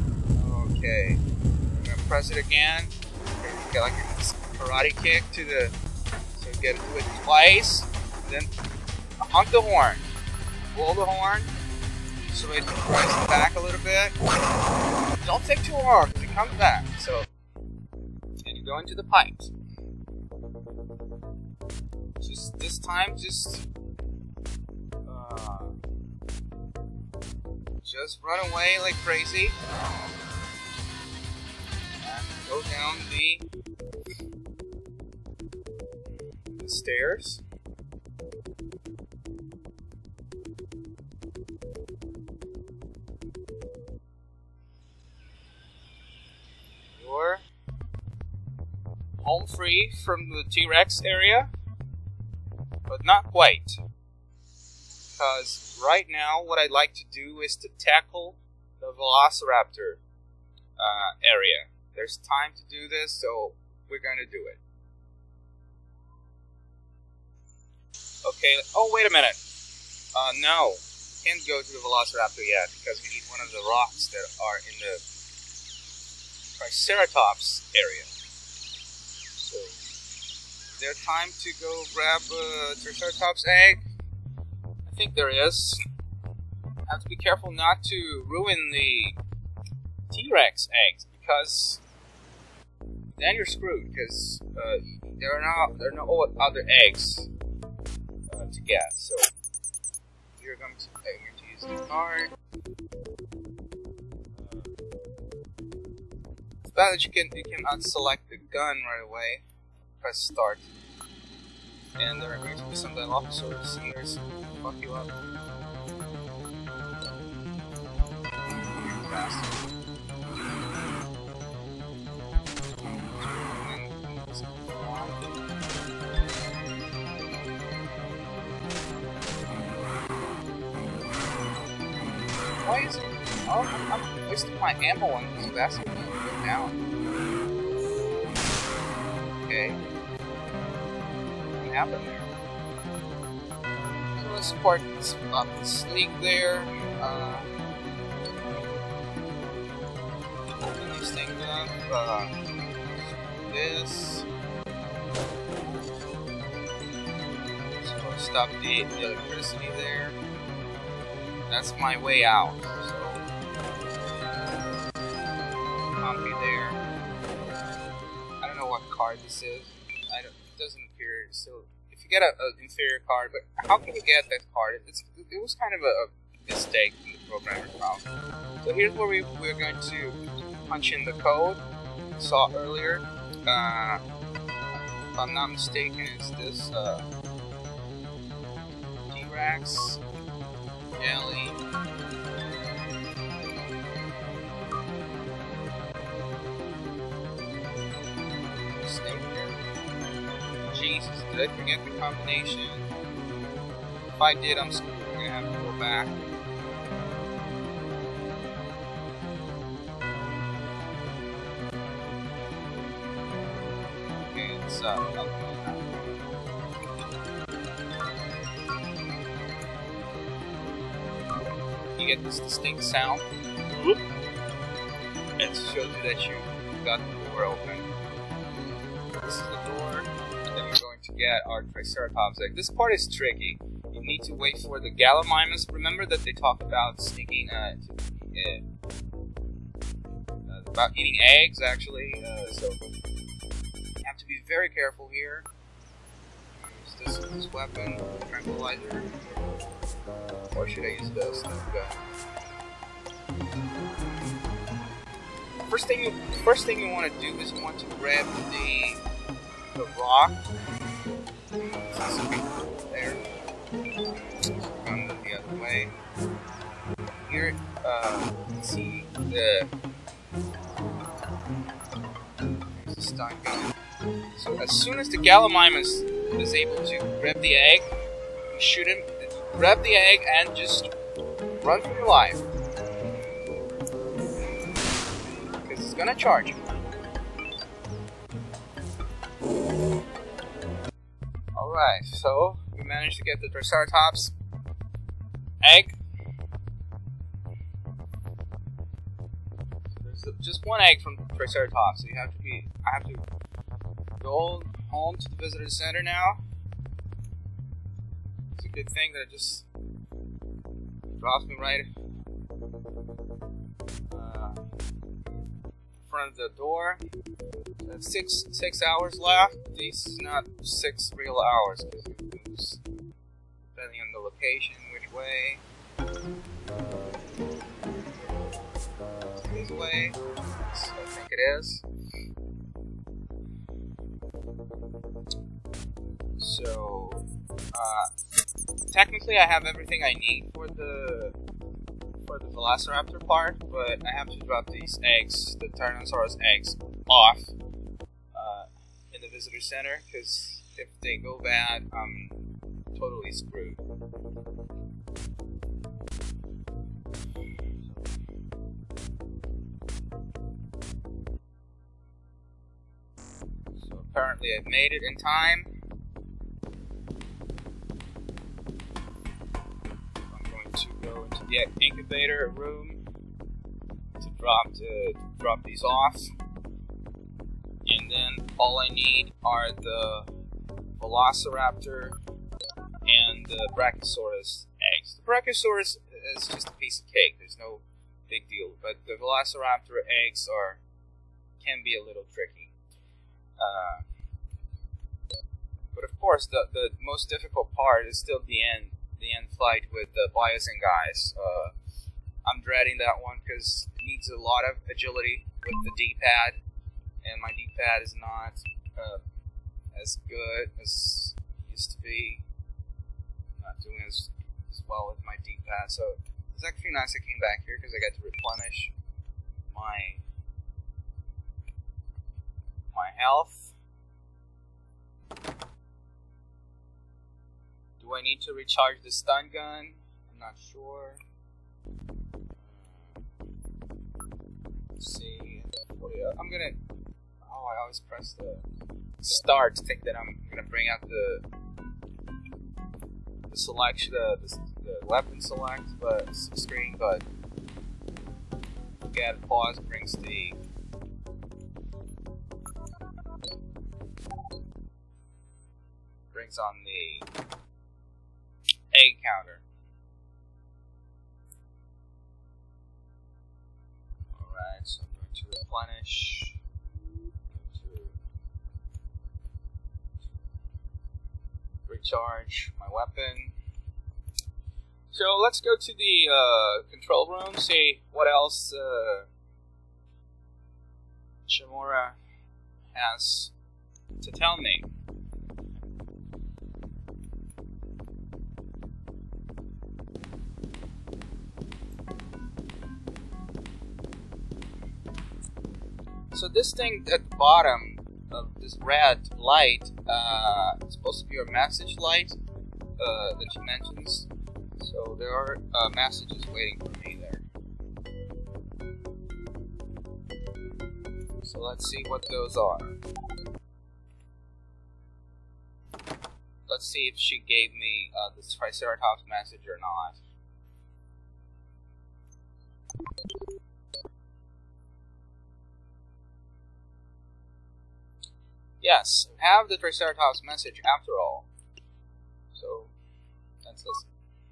Okay. I'm gonna press it again. Get like a karate kick to the. So get to it twice. Then honk the horn. Blow the horn. So it press back a little bit. Don't take too long because it comes back. So. And you go into the pipes. Just this time, just run away like crazy. And go down the stairs. You're home free from the T-Rex area, but not quite. Because right now, what I'd like to do is to tackle the Velociraptor area. There's time to do this, so we're going to do it. Okay, oh, wait a minute. No, can't go to the Velociraptor yet, because we need one of the rocks that are in the Triceratops area. So, is there time to go grab a Triceratops egg? I think there is. I have to be careful not to ruin the T-Rex eggs, because then you're screwed, because there are no other eggs to get. So you're going to use the card. It's bad that you cannot select the gun right away. Press start, and there are going to be some dead officers here to fuck you up. Fast. Why is it? Oh, I'm wasting my ammo on this bastard. Go down. Okay. What happened there? So let's park this up and sneak there. Open these things up. This. So stop the electricity there. That's my way out. So, copy there. I don't know what card this is. It doesn't appear. So, if you get an inferior card, but how can you get that card? It was kind of a mistake in the programmer found. So here's where we're going to punch in the code we saw earlier. If I'm not mistaken, it's this T-Rex. Jelly. Jesus, did I forget the combination? If I did, I'm screwed. We're gonna have to go back. Okay, it's you get this distinct sound. It shows you that you got the door open. This is the door. Then you're going to get our Triceratops egg. This part is tricky. You need to wait for the Gallimimus. Remember that they talk about sneaking, about eating eggs, actually. So you have to be very careful here. Use this weapon, tranquilizer. Or should I use this? First thing you want to do is you want to grab the rock. There. Run the other way. Here, see the stun gun. So as soon as the Gallimimus is able to grab the egg, you shoot him. Grab the egg and just run for your life. Because it's gonna charge you. Alright, so we managed to get the Triceratops egg. So there's So just one egg from Triceratops. So I have to go home to the visitor center now. It's a good thing that it just drops me right in front of the door. I have six hours left. This is not 6 real hours because it moves depending on the location, which way. This way, so I think it is. So, technically I have everything I need for the Velociraptor part, but I have to drop these eggs, the Tyrannosaurus eggs, off in the visitor center, because if they go bad, I'm totally screwed. So apparently I've made it in time. I'm going to go into the incubator room to drop these off. And then all I need are the Velociraptor and the Brachiosaurus eggs. The Brachiosaurus is just a piece of cake. There's no big deal. But the Velociraptor eggs can be a little tricky. But of course, the most difficult part is still the end fight with the Biosyn guys. I'm dreading that one because it needs a lot of agility with the D-pad, and my D-pad is not as good as it used to be. Not doing as well with my D-pad, so it's actually nice I came back here because I got to replenish my health. Do I need to recharge the stun gun? I'm not sure. Let's see. I'm gonna. Oh, I always press the start to think that I'm gonna bring out the selection, the weapon select, but screen. But forget pause brings on the egg counter. Alright, so I'm going to replenish. To recharge my weapon. So let's go to the control room, see what else Shimura has to tell me. So this thing at the bottom of this red light is supposed to be a message light that she mentions. So there are messages waiting for me there. So let's see what those are. Let's see if she gave me this Triceratops message or not. Yes, have the Triceratops message after all. So, let's listen.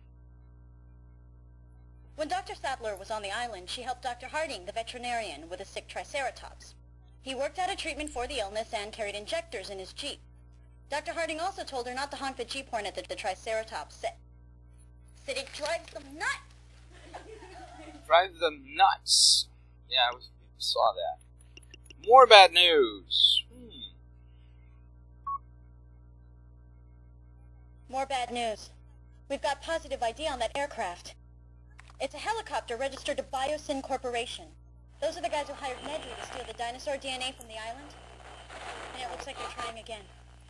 When Dr. Sattler was on the island, she helped Dr. Harding, the veterinarian, with a sick Triceratops. He worked out a treatment for the illness and carried injectors in his Jeep. Dr. Harding also told her not to honk the Jeep horn at the Triceratops. Said it drives them nuts. Drives them nuts. Yeah, we saw that. More bad news. More bad news. We've got positive ID on that aircraft. It's a helicopter registered to Biosyn Corporation. Those are the guys who hired Nedry to steal the dinosaur DNA from the island. And it looks like they're trying again.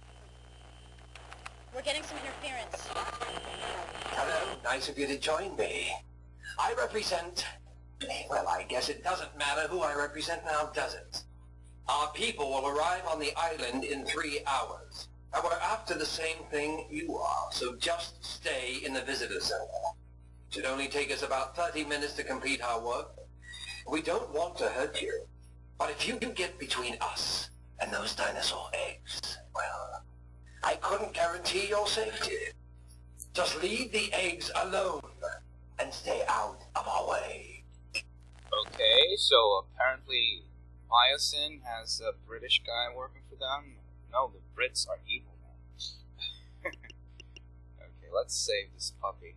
We're getting some interference. Hello, nice of you to join me. I represent... Well, I guess it doesn't matter who I represent now, does it? Our people will arrive on the island in 3 hours. And we're after the same thing you are, so just stay in the visitor center. Should only take us about 30 minutes to complete our work. We don't want to hurt you, but if you get between us and those dinosaur eggs, well, I couldn't guarantee your safety. Just leave the eggs alone and stay out of our way. Okay, so apparently Myosin has a British guy working for them. No, the Brits are evil now. Okay, let's save this puppy.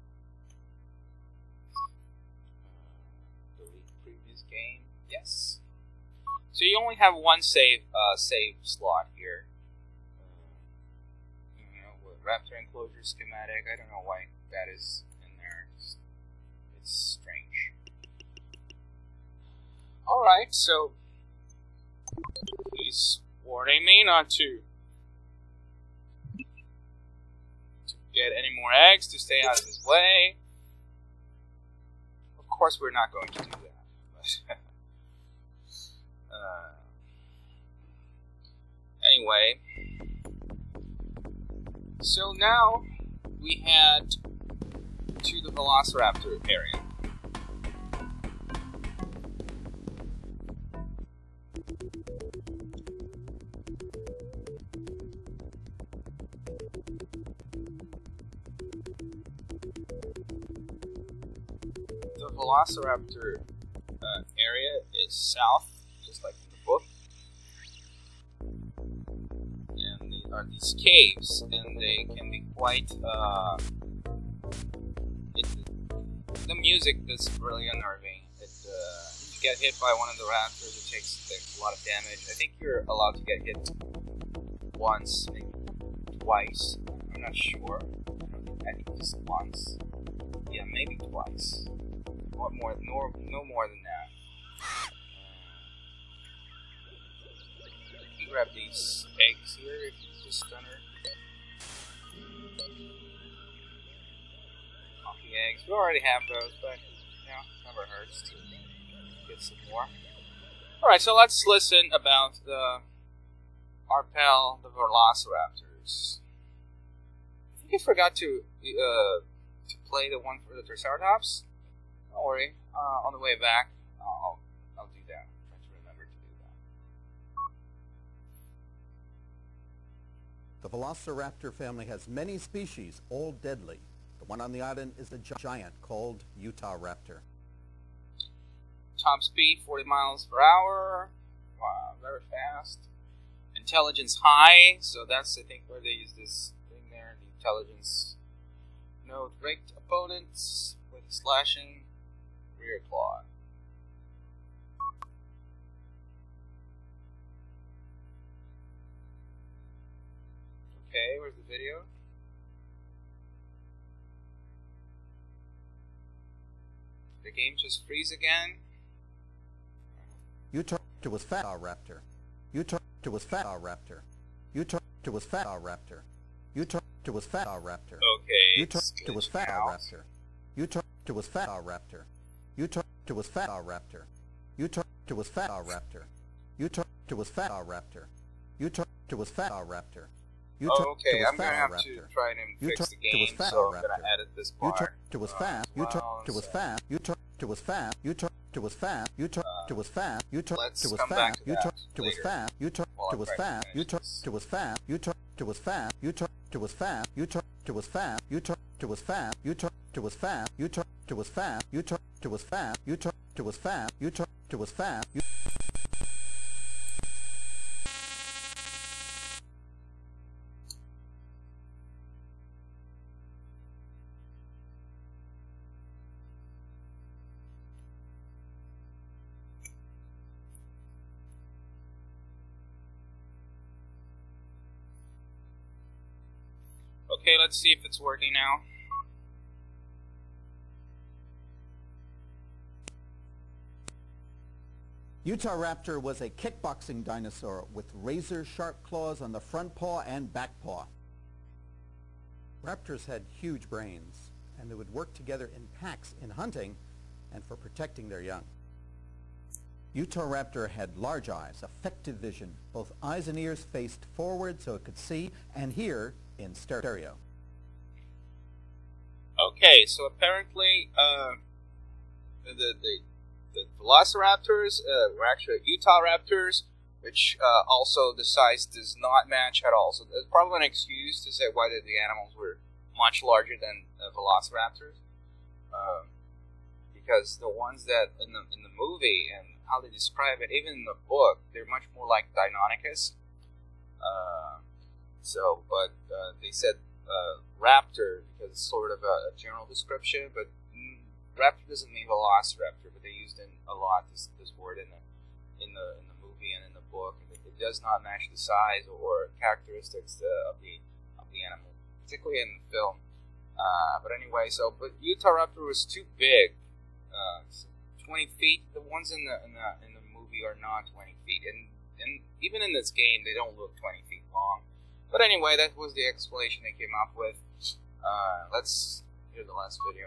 Delete previous game. Yes. So you only have one save slot here. You know, with Raptor enclosure schematic. I don't know why that is in there. It's strange. All right, so he's warning me not to get any more eggs, to stay out of his way. Of course, we're not going to do that. But anyway, so now we head to the Velociraptor area. The Velociraptor area is south, just like in the book. And they are these caves, and they can be quite, the music is really unnerving. If you get hit by one of the raptors, it takes a lot of damage. I think you're allowed to get hit once, maybe twice. I'm not sure. I think just once. Yeah, maybe twice. No more than that. You grab these eggs here if you just stun her. Coffee eggs. We already have those, but you know, never hurts to get some more. Alright, so let's listen about the Arpel, the Velociraptors. I think I forgot to play the one for the Triceratops. Don't worry. On the way back, I'll do that. Try to remember to do that. The Velociraptor family has many species, all deadly. The one on the island is a giant called Utah Raptor. Top speed, 40 miles per hour. Wow, very fast. Intelligence high, so that's, I think, where they use this thing there. The intelligence node raked opponents with slashing rear claw. Okay, where's the video? The game just freeze again. Utah was fat raptor. Utah was fat raptor. Utah was fat raptor. Utah was fat raptor. Okay. Utah was fat raptor. Utah was fat raptor. Utah was fat raptor. Utah was fat raptor. Utah was fat raptor. Utah was fat raptor. Okay, I'm gonna have to try and fix the game, so I'm gonna edit this part. Utah was fat. Utah was fat. Utah was fat. Utah was fat. Utah was fat. Utah was fat. Utah was fat. Utah was fat. Utah was fat. Utah was fat. Utah was fat. Utah was fat. Utah was fat. Utah was fat. Utah was fat. Utah was fat. Utah was fat. Utah was fat. Okay, let's see if it's working now. Utah Raptor was a kickboxing dinosaur with razor-sharp claws on the front paw and back paw. Raptors had huge brains, and they would work together in packs in hunting and for protecting their young. Utah Raptor had large eyes, effective vision. Both eyes and ears faced forward so it could see and hear in stereo. Okay, so apparently the the velociraptors were actually Utah raptors, which also the size does not match at all. So there's probably an excuse to say why the animals were much larger than velociraptors, because the ones that in the movie and how they describe it, even in the book, they're much more like Deinonychus. But they said raptor because it's sort of a general description, but raptor doesn't mean velociraptor, but they used a lot this word in the movie and in the book. And it does not match the size or characteristics of the animal, particularly in the film. But anyway, but Utahraptor was too big. 20 feet. The ones in the movie are not 20 feet, and even in this game, they don't look 20 feet long. But anyway, that was the explanation they came up with. Let's hear the last video.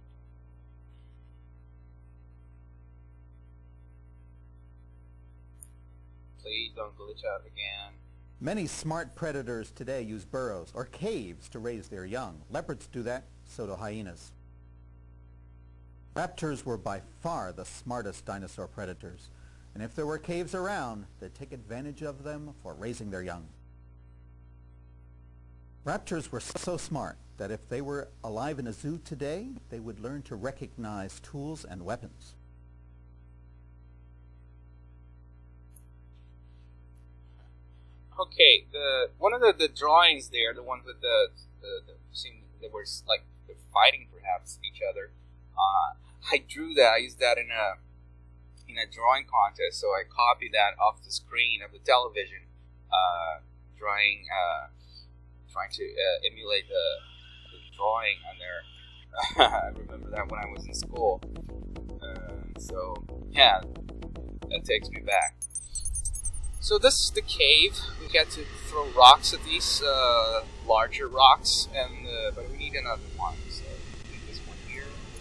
Please don't glitch out again. Many smart predators today use burrows or caves to raise their young. Leopards do that, so do hyenas. Raptors were by far the smartest dinosaur predators, and if there were caves around, they'd take advantage of them for raising their young. Raptors were so smart that if they were alive in a zoo today, they would learn to recognize tools and weapons. Okay, one of the drawings there, the ones with seemed they were like they're fighting perhaps each other. I drew that. I used that in a drawing contest, so I copied that off the screen of the television, trying to emulate the drawing on there. I remember that when I was in school. So yeah, that takes me back. So this is the cave. We get to throw rocks at these larger rocks, but we need another one. So we need this one here.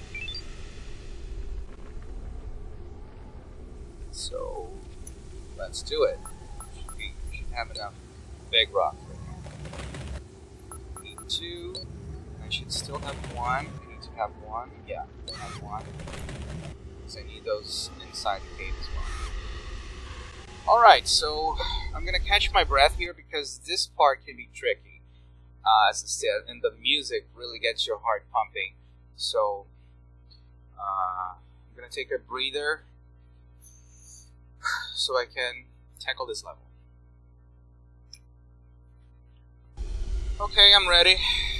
So let's do it. We should have enough big rocks right now. We need two. I should still have one. I need to have one. Yeah, I have one. Because I need those inside the cave as well. Alright, so I'm gonna catch my breath here because this part can be tricky, as I said, and the music really gets your heart pumping. So I'm gonna take a breather so I can tackle this level. Okay, I'm ready.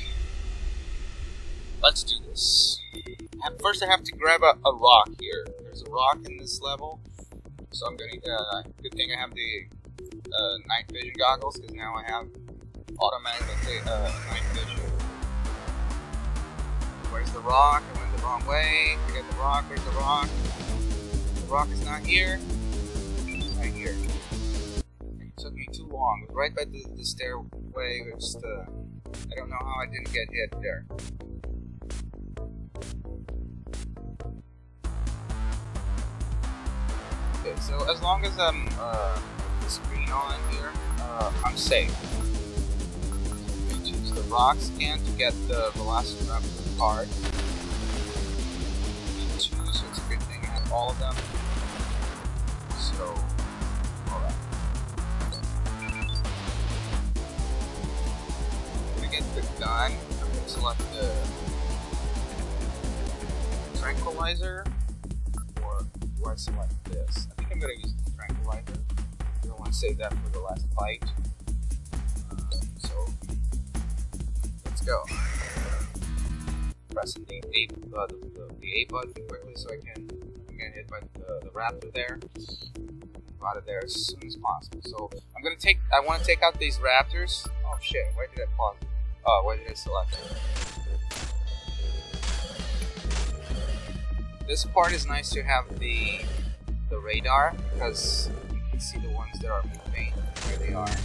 Let's do this. First I have to grab a rock here. There's a rock in this level. So I'm gonna, good thing I have the night vision goggles, because now I have automatically night vision. Where's the rock? I went the wrong way. Forget the rock. Where's the rock? The rock is not here. It's right here. It took me too long. It was right by the stairway. Just, I don't know how I didn't get hit there. Okay, so as long as I'm the screen on here, I'm safe. I'm going to use the rocks and to get the velociraptor card. I need two, so it's a good thing I have all of them. So, alright. I'm gonna get the gun. I'm gonna select the tranquilizer. Or I select this. I think I'm going to use the tranquilizer. I don't want to save that for the last fight. So, let's go. Pressing the A button quickly so I can get hit by the raptor there. Out of there as soon as possible. So, I want to take out these raptors. Oh shit, why did I pause? Oh, why did I select it? This part is nice to have the radar, because you can see the ones that are moving, where they are.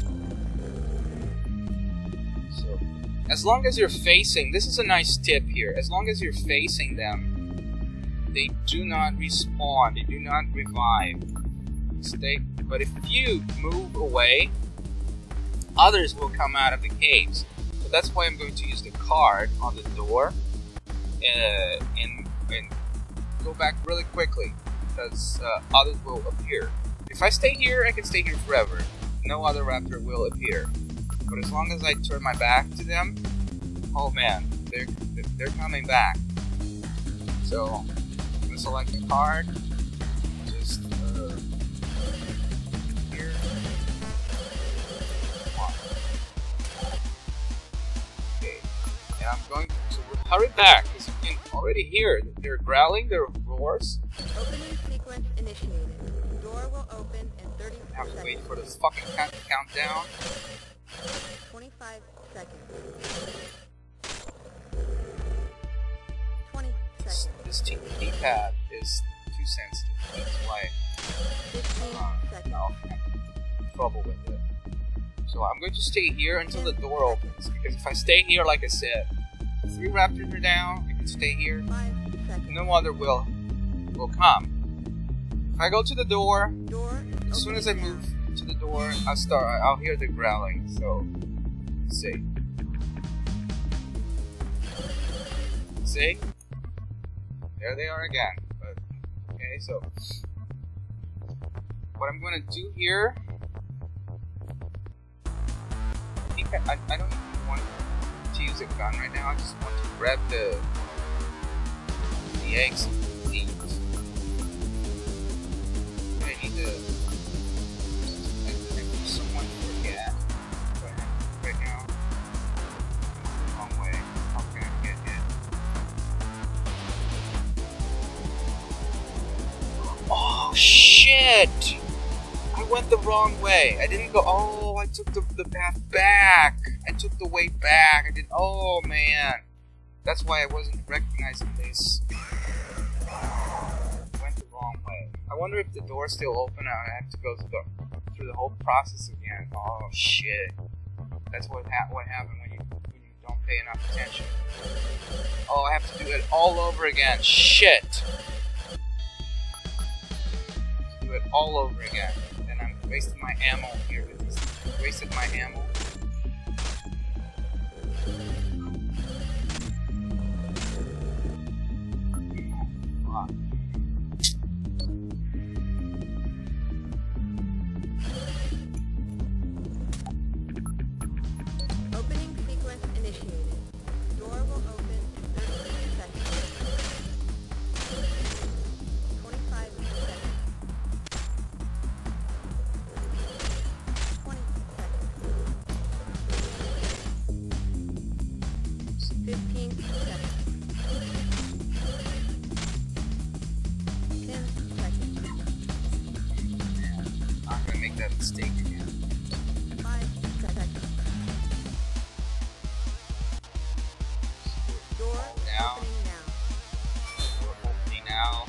So, as long as you're facing, this is a nice tip here, as long as you're facing them, they do not respawn, they do not revive. But if you move away, others will come out of the caves. So that's why I'm going to use the card on the door, and go back really quickly. because others will appear. If I stay here, I can stay here forever. No other raptor will appear. But as long as I turn my back to them, oh man, they're coming back. So I'm gonna select a card. Just here. Okay, and I'm going to hurry back because you can already hear that they're growling, their roars. Opening sequence initiated. Door will open in 30 I have to seconds. wait for the fucking countdown. 25 seconds. 20 seconds. This D-pad is too sensitive. That's why 15 seconds. I'll have trouble with it. So I'm going to stay here until the door opens. Because if I stay here, like I said, 3 raptors are down. I can stay here. 5 seconds. No other will come. If I go to the door, Door as soon as I opening move to the door, I'll hear the growling. So, let's see. See? There they are again. But, okay, so what I'm gonna do here, I think I don't even want to use a gun right now. I just want to grab the eggs and leave. I need to. I need someone to forget. But right now, I'm the wrong way. How can I get it? Oh shit! I went the wrong way. I didn't go. Oh, I took the path back. I took the way back. I did. Oh man, that's why I wasn't recognizing this. Went the wrong way. I wonder if the door's still open. I have to go through the whole process again. Oh shit! That's what happened when you don't pay enough attention. Oh, I have to do it all over again. Shit! Do it all over again. And I'm wasting my ammo here. Wasted my ammo. Fuck. Opening sequence initiated. Door will open in 30 seconds. 25 seconds. 20 seconds. 15 seconds. 10 seconds. I'm gonna make that mistake again. 5 seconds. Door Now. opening now. We're opening now.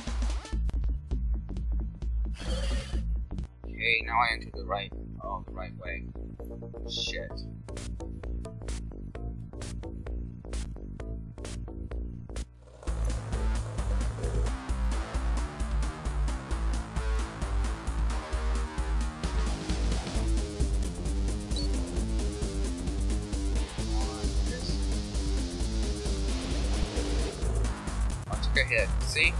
Okay, now I enter the right way. Shit. I took a hit. See?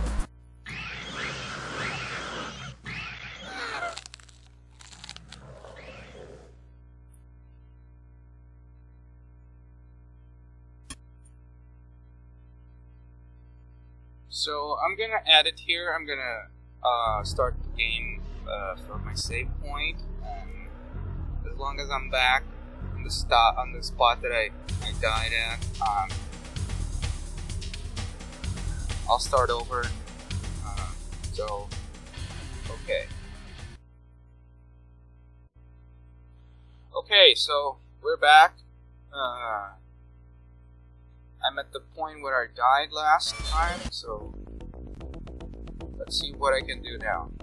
So I'm gonna add it here. I'm gonna start the game from my save point. As long as I'm back on the spot that I died at, I'll start over. So okay. Okay, so we're back. I'm at the point where I died last time, so let's see what I can do now.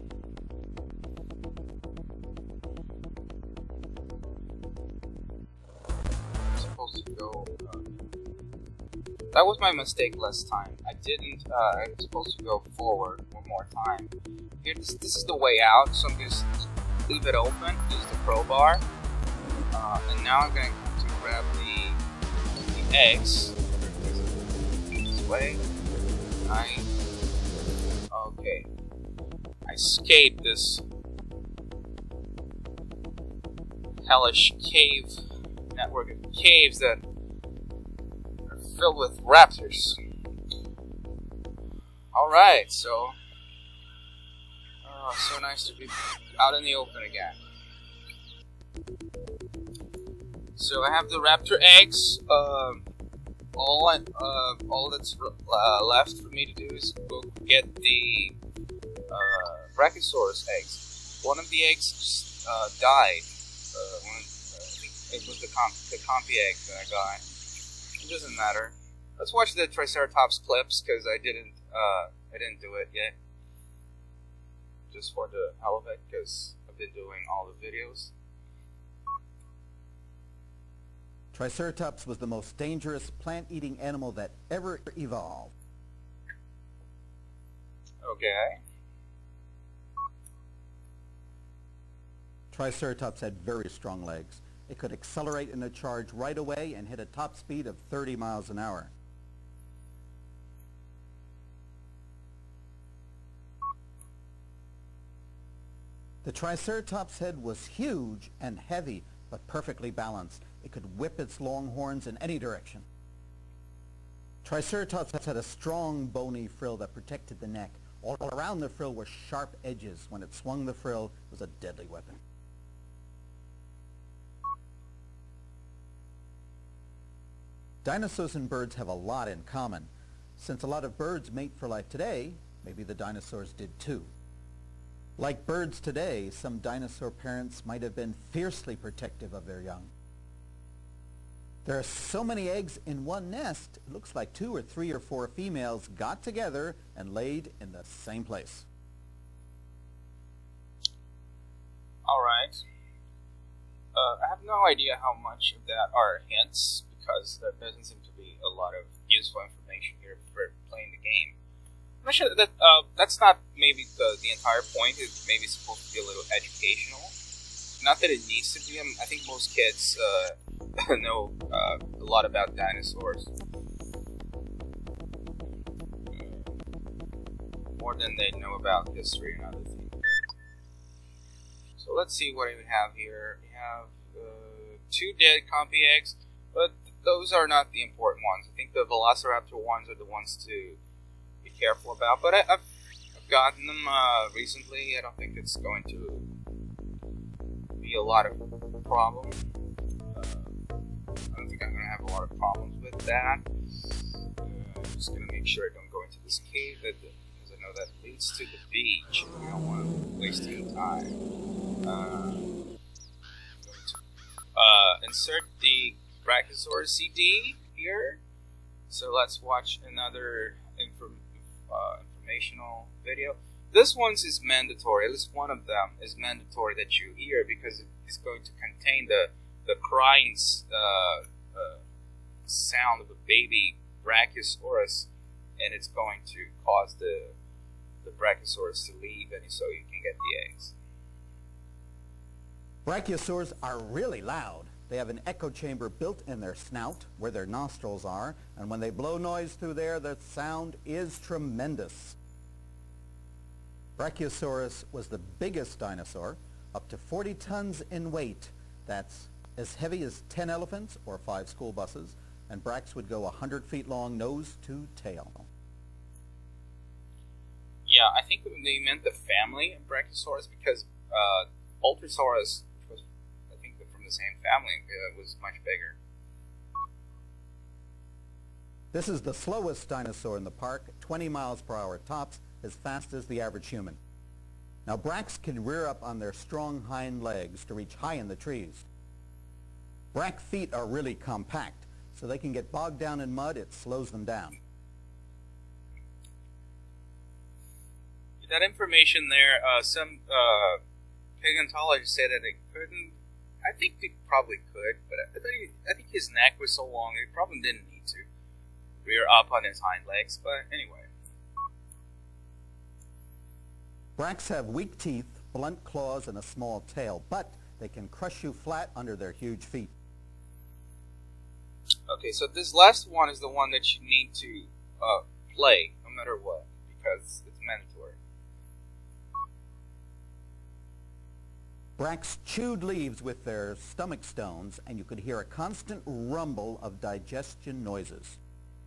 I'm supposed to go. That was my mistake last time. I didn't. I was supposed to go forward one more time. Here, this is the way out, so I'm just leave it open. Use the crowbar, and now I'm going to grab the eggs. This way. Okay. escape this hellish cave network of caves that are filled with raptors. Alright, so so nice to be out in the open again. So I have the raptor eggs. All that's left for me to do is go get the Brachiosaurus eggs. One of the eggs died. I think it was the Compy egg that I got. It doesn't matter. Let's watch the Triceratops clips because I didn't do it yet. Just for the hell of it, because I've been doing all the videos. Triceratops was the most dangerous plant-eating animal that ever evolved. Okay. Triceratops had very strong legs. It could accelerate in a charge right away and hit a top speed of 30 miles an hour. The Triceratops' head was huge and heavy, but perfectly balanced. It could whip its long horns in any direction. Triceratops had a strong bony frill that protected the neck. All around the frill were sharp edges. When it swung the frill, it was a deadly weapon. Dinosaurs and birds have a lot in common. Since a lot of birds mate for life today, maybe the dinosaurs did too. Like birds today, some dinosaur parents might have been fiercely protective of their young. There are so many eggs in one nest, it looks like 2 or 3 or 4 females got together and laid in the same place. Alright. I have no idea how much of that are hints, because there doesn't seem to be a lot of useful information here for playing the game. I'm not sure that that's not maybe the entire point. It's maybe supposed to be a little educational. Not that it needs to be. I think most kids know a lot about dinosaurs. More than they know about history and other things. So let's see what we have here. We have 2 dead Compy eggs, but those are not the important ones. I think the Velociraptor ones are the ones to be careful about. But I've gotten them recently. I don't think it's going to be a lot of problem. I don't think I'm going to have a lot of problems with that. I'm just going to make sure I don't go into this cave because I know that leads to the beach. I don't want to waste any time. I'm going to insert the Brachiosaurus CD here. So let's watch another informational video. This one's is mandatory. At least one of them is mandatory that you hear because it's going to contain the crying sound of a baby Brachiosaurus, and it's going to cause the Brachiosaurus to leave, and so you can get the eggs. Brachiosaurs are really loud. They have an echo chamber built in their snout where their nostrils are, and when they blow noise through there, the sound is tremendous. Brachiosaurus was the biggest dinosaur, up to 40 tons in weight. That's as heavy as 10 elephants or 5 school buses, and Brax would go 100 feet long, nose to tail. Yeah, I think they meant the family of Brachiosaurus because Ultrasaurus, which was, I think, from the same family, was much bigger. This is the slowest dinosaur in the park, 20 miles per hour tops, as fast as the average human. Now, Brax can rear up on their strong hind legs to reach high in the trees. Brax feet are really compact, so they can get bogged down in mud. It slows them down. That information there, some paleontologists say that they couldn't. I think they probably could, but I think his neck was so long they probably didn't need to rear up on his hind legs. But anyway. Brax have weak teeth, blunt claws, and a small tail, but they can crush you flat under their huge feet. Okay, so this last one is the one that you need to play, no matter what, because it's mandatory. Bracks chewed leaves with their stomach stones, and you could hear a constant rumble of digestion noises.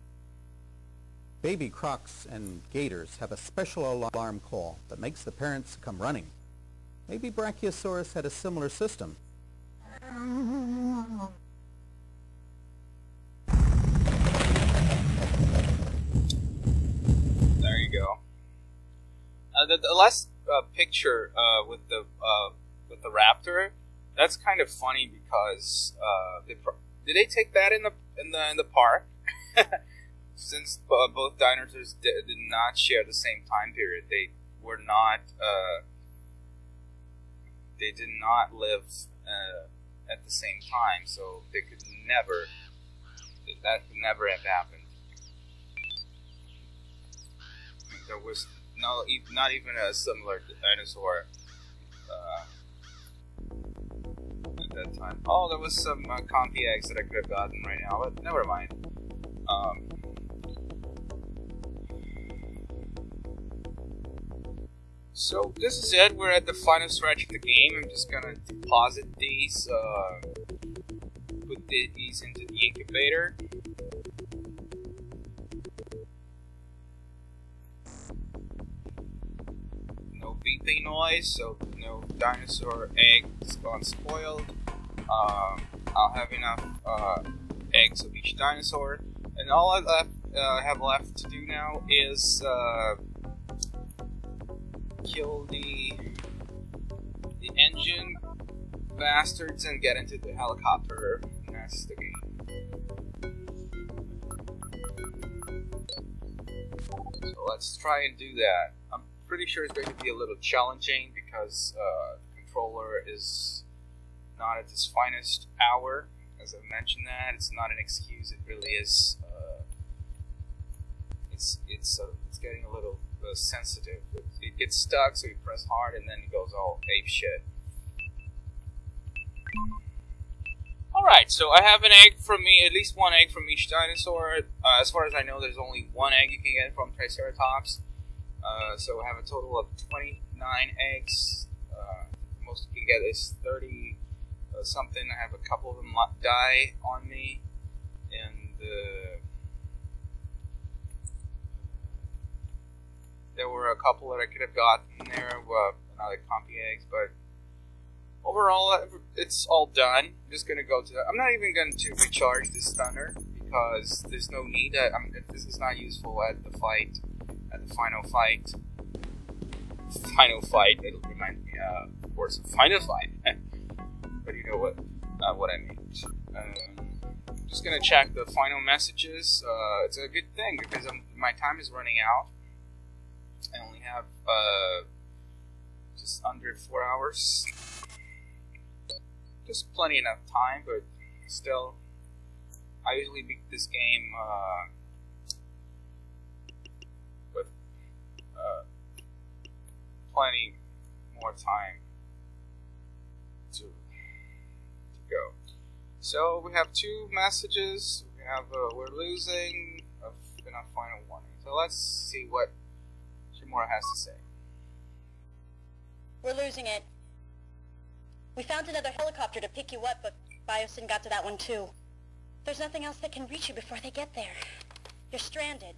Baby crocs and gators have a special alarm call that makes the parents come running. Maybe Brachiosaurus had a similar system. There you go. The last picture with the raptor, that's kind of funny because did they take that in the park? Since both dinosaurs did not share the same time period, they were not. They did not live at the same time, so they could never. That could never have happened. There was not even a similar dinosaur at that time. Oh, there was some compy eggs that I could have gotten right now, but never mind. So this is it. We're at the final stretch of the game. I'm just gonna deposit these, put these into the incubator. No beeping noise, so no dinosaur eggs gone spoiled. I'll have enough eggs of each dinosaur, and all I have left to do now is kill the engine bastards and get into the helicopter, and that's the game. So let's try and do that. I'm pretty sure it's going to be a little challenging because the controller is not at its finest hour. As I mentioned that, it's not an excuse, it really is. It's getting a little sensitive. It gets stuck, so you press hard, and then it goes all ape shit. Alright, so I have an egg from at least one egg from each dinosaur. As far as I know, there's only one egg you can get from Triceratops. So I have a total of 29 eggs. Most you can get is 30 something. I have a couple of them die on me, and there were a couple that I could have gotten there, another compy eggs, but overall, it's all done. I'm just gonna go to. I'm not even going to recharge this stunner because there's no need. This is not useful at the fight, at the final fight. Final fight. It'll remind me, of course, of final fight. But you know what I mean. I'm just gonna check the final messages. It's a good thing because my time is running out. I only have just under 4 hours. Just plenty enough time, but still, I usually beat this game with plenty more time to go. So we have 2 messages. We have we're losing in our final warning. So let's see what Shimura has to say. We're losing it. We found another helicopter to pick you up, but Biosyn got to that one too. There's nothing else that can reach you before they get there. You're stranded.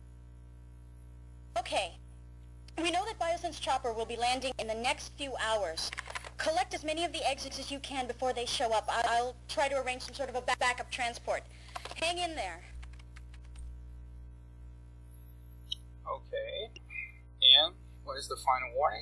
Okay. We know that Biosyn's chopper will be landing in the next few hours. Collect as many of the exits as you can before they show up. I'll try to arrange some sort of a backup transport. Hang in there. Okay. And what is the final warning?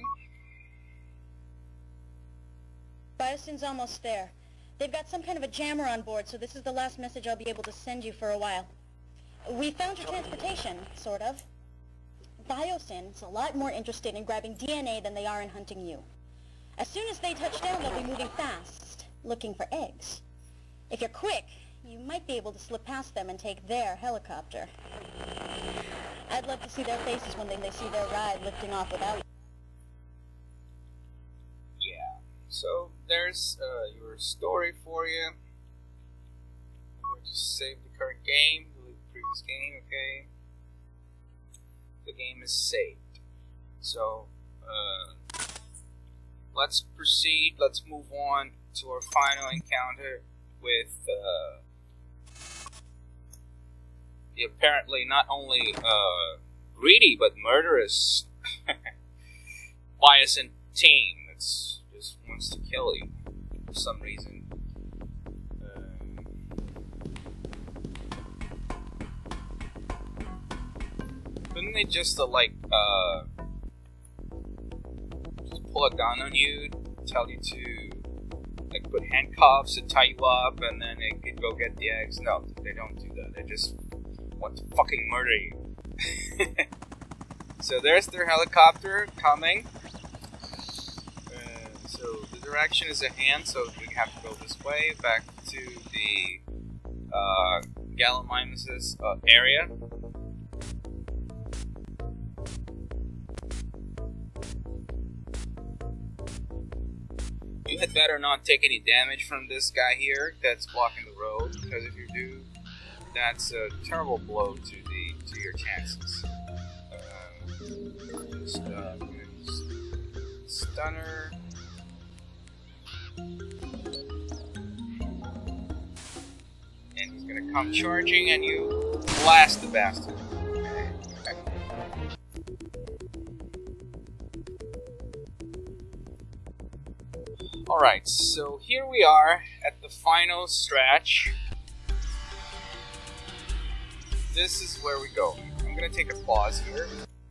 Biosyn's almost there. They've got some kind of a jammer on board, so this is the last message I'll be able to send you for a while. We found your transportation, sort of. Biosyn's a lot more interested in grabbing DNA than they are in hunting you. As soon as they touch down, they'll be moving fast, looking for eggs. If you're quick, you might be able to slip past them and take their helicopter. I'd love to see their faces when they see their ride lifting off without you. Yeah, so there's your story for you. I'm going to save the current game, delete the previous game, okay? The game is saved. So, let's proceed. Let's move on to our final encounter with the apparently not only greedy but murderous Bison team that just wants to kill you for some reason. Couldn't they just like just pull a gun on you, tell you to like put handcuffs to tie you up, and then they could go get the eggs? No, they don't do that. They just want to fucking murder you. So there's their helicopter coming. So the direction is a hand, so we have to go this way back to the Gallimimus' area. You had better not take any damage from this guy here that's blocking the road, because if you do, that's a terrible blow to your chances. Stunner. And he's gonna come charging, and you blast the bastard. Okay. Alright, so here we are at the final stretch. This is where we go. I'm gonna take a pause here,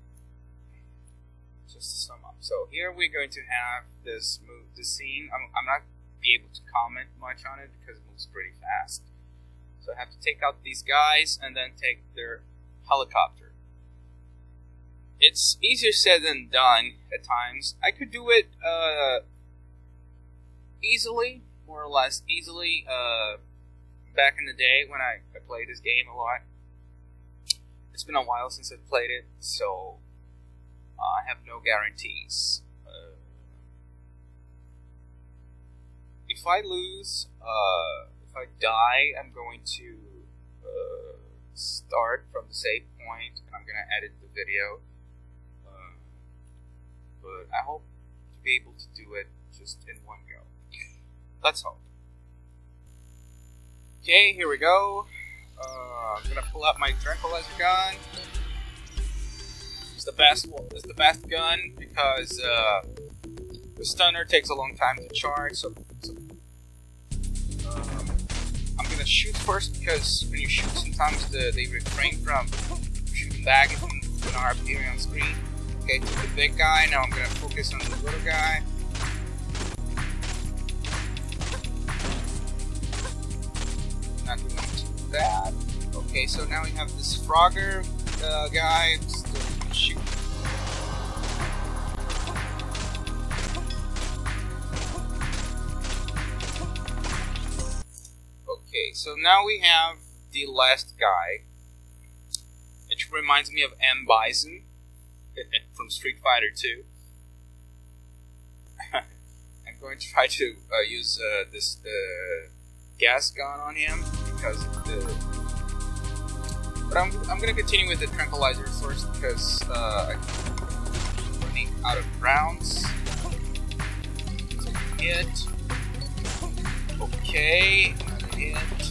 just to sum up. So here we're going to have this scene. I'm not be able to comment much on it because it moves pretty fast. So I have to take out these guys and then take their helicopter. It's easier said than done at times. I could do it easily, more or less easily, back in the day when I played this game a lot. It's been a while since I've played it, so I have no guarantees. If I lose, if I die, I'm going to start from the save point, and I'm going to edit the video. But I hope to be able to do it just in one go. Let's hope. Okay, here we go. I'm gonna pull out my tranquilizer gun. It's the best one. It's the best gun because the stunner takes a long time to charge. So I'm gonna shoot first because when you shoot, sometimes they refrain from shooting back if an are appearing on screen. Okay, to the big guy. Now I'm gonna focus on the little guy. Not doing too bad. Okay, so now we have this Frogger guy. Still shoot. Okay, so now we have the last guy, which reminds me of M. Bison from Street Fighter 2. I'm going to try to use this gas gun on him because but I'm going to continue with the tranquilizer first because I'm running out of rounds. Hit. Okay, another hit.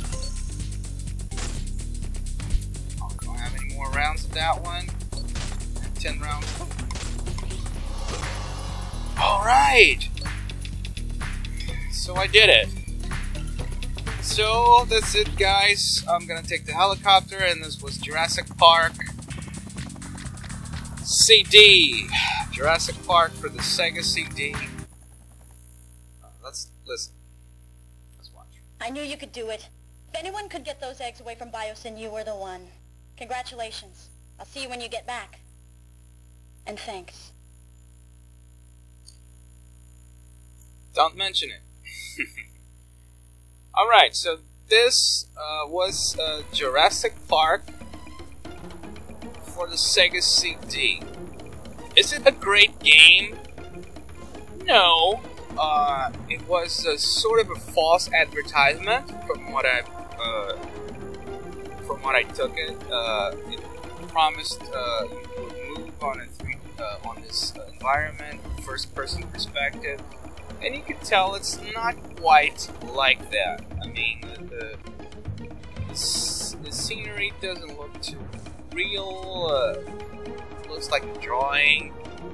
I don't have any more rounds of that one. 10 rounds. Alright! So I did it. So that's it, guys. I'm gonna take the helicopter, and this was Jurassic Park CD. Jurassic Park for the Sega CD. Let's listen. Let's watch. I knew you could do it. If anyone could get those eggs away from Biosyn, you were the one. Congratulations. I'll see you when you get back. And thanks. Don't mention it. Alright, so this was Jurassic Park for the Sega CD. Is it a great game? No. It was sort of a false advertisement from what I took it. It promised you would move on a on this environment, first-person perspective, and you can tell it's not quite like that. I mean, the scenery doesn't look too real. Looks like a drawing.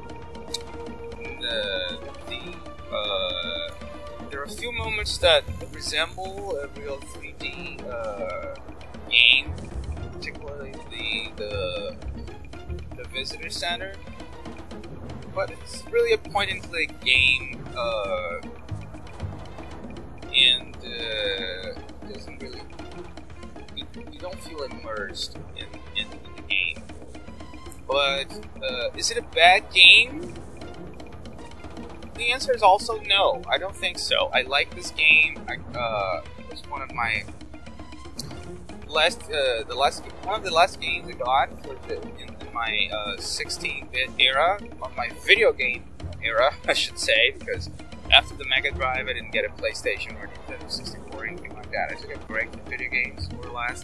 There are a few moments that resemble a real 3D game, particularly the visitor center. But it's really a point-and-click game, and doesn't really. You don't feel immersed in the game. But is it a bad game? The answer is also no. I don't think so. I like this game. It was one of my one of the last games I got in my 16-bit era, or my video game era, I should say, because after the Mega Drive, I didn't get a PlayStation or Nintendo 64 or anything like that. I took a break from video games more or less.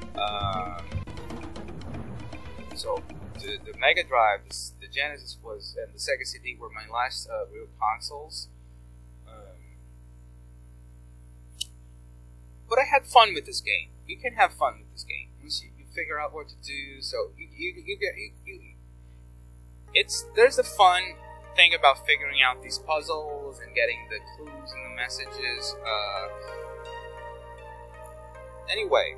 So the Mega Drive, the Genesis was, and the Sega CD were my last real consoles. But I had fun with this game. You can have fun with this game. You figure out what to do. So there's a fun thing about figuring out these puzzles and getting the clues and the messages. Anyway,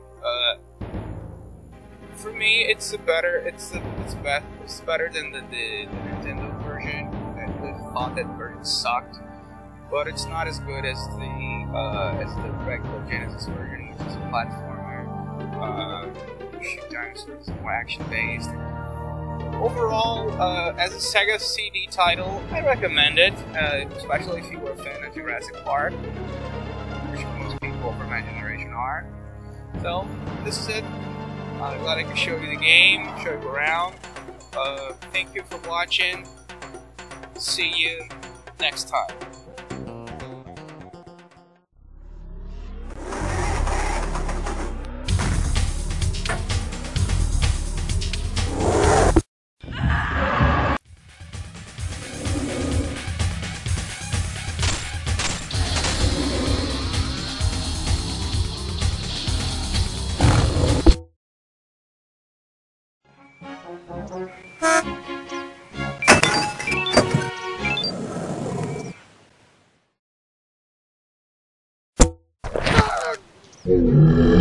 for me, it's better than the Nintendo version. I thought that version sucked, but it's not as good as the regular Genesis version, which is a platformer. Shoot dinosaurs, more action-based. Overall, as a Sega CD title, I recommend it, especially if you were a fan of Jurassic Park, which most people from my generation are. So, this is it. I'm glad I could show you the game, show you around. Thank you for watching. See you next time. Mm-hmm.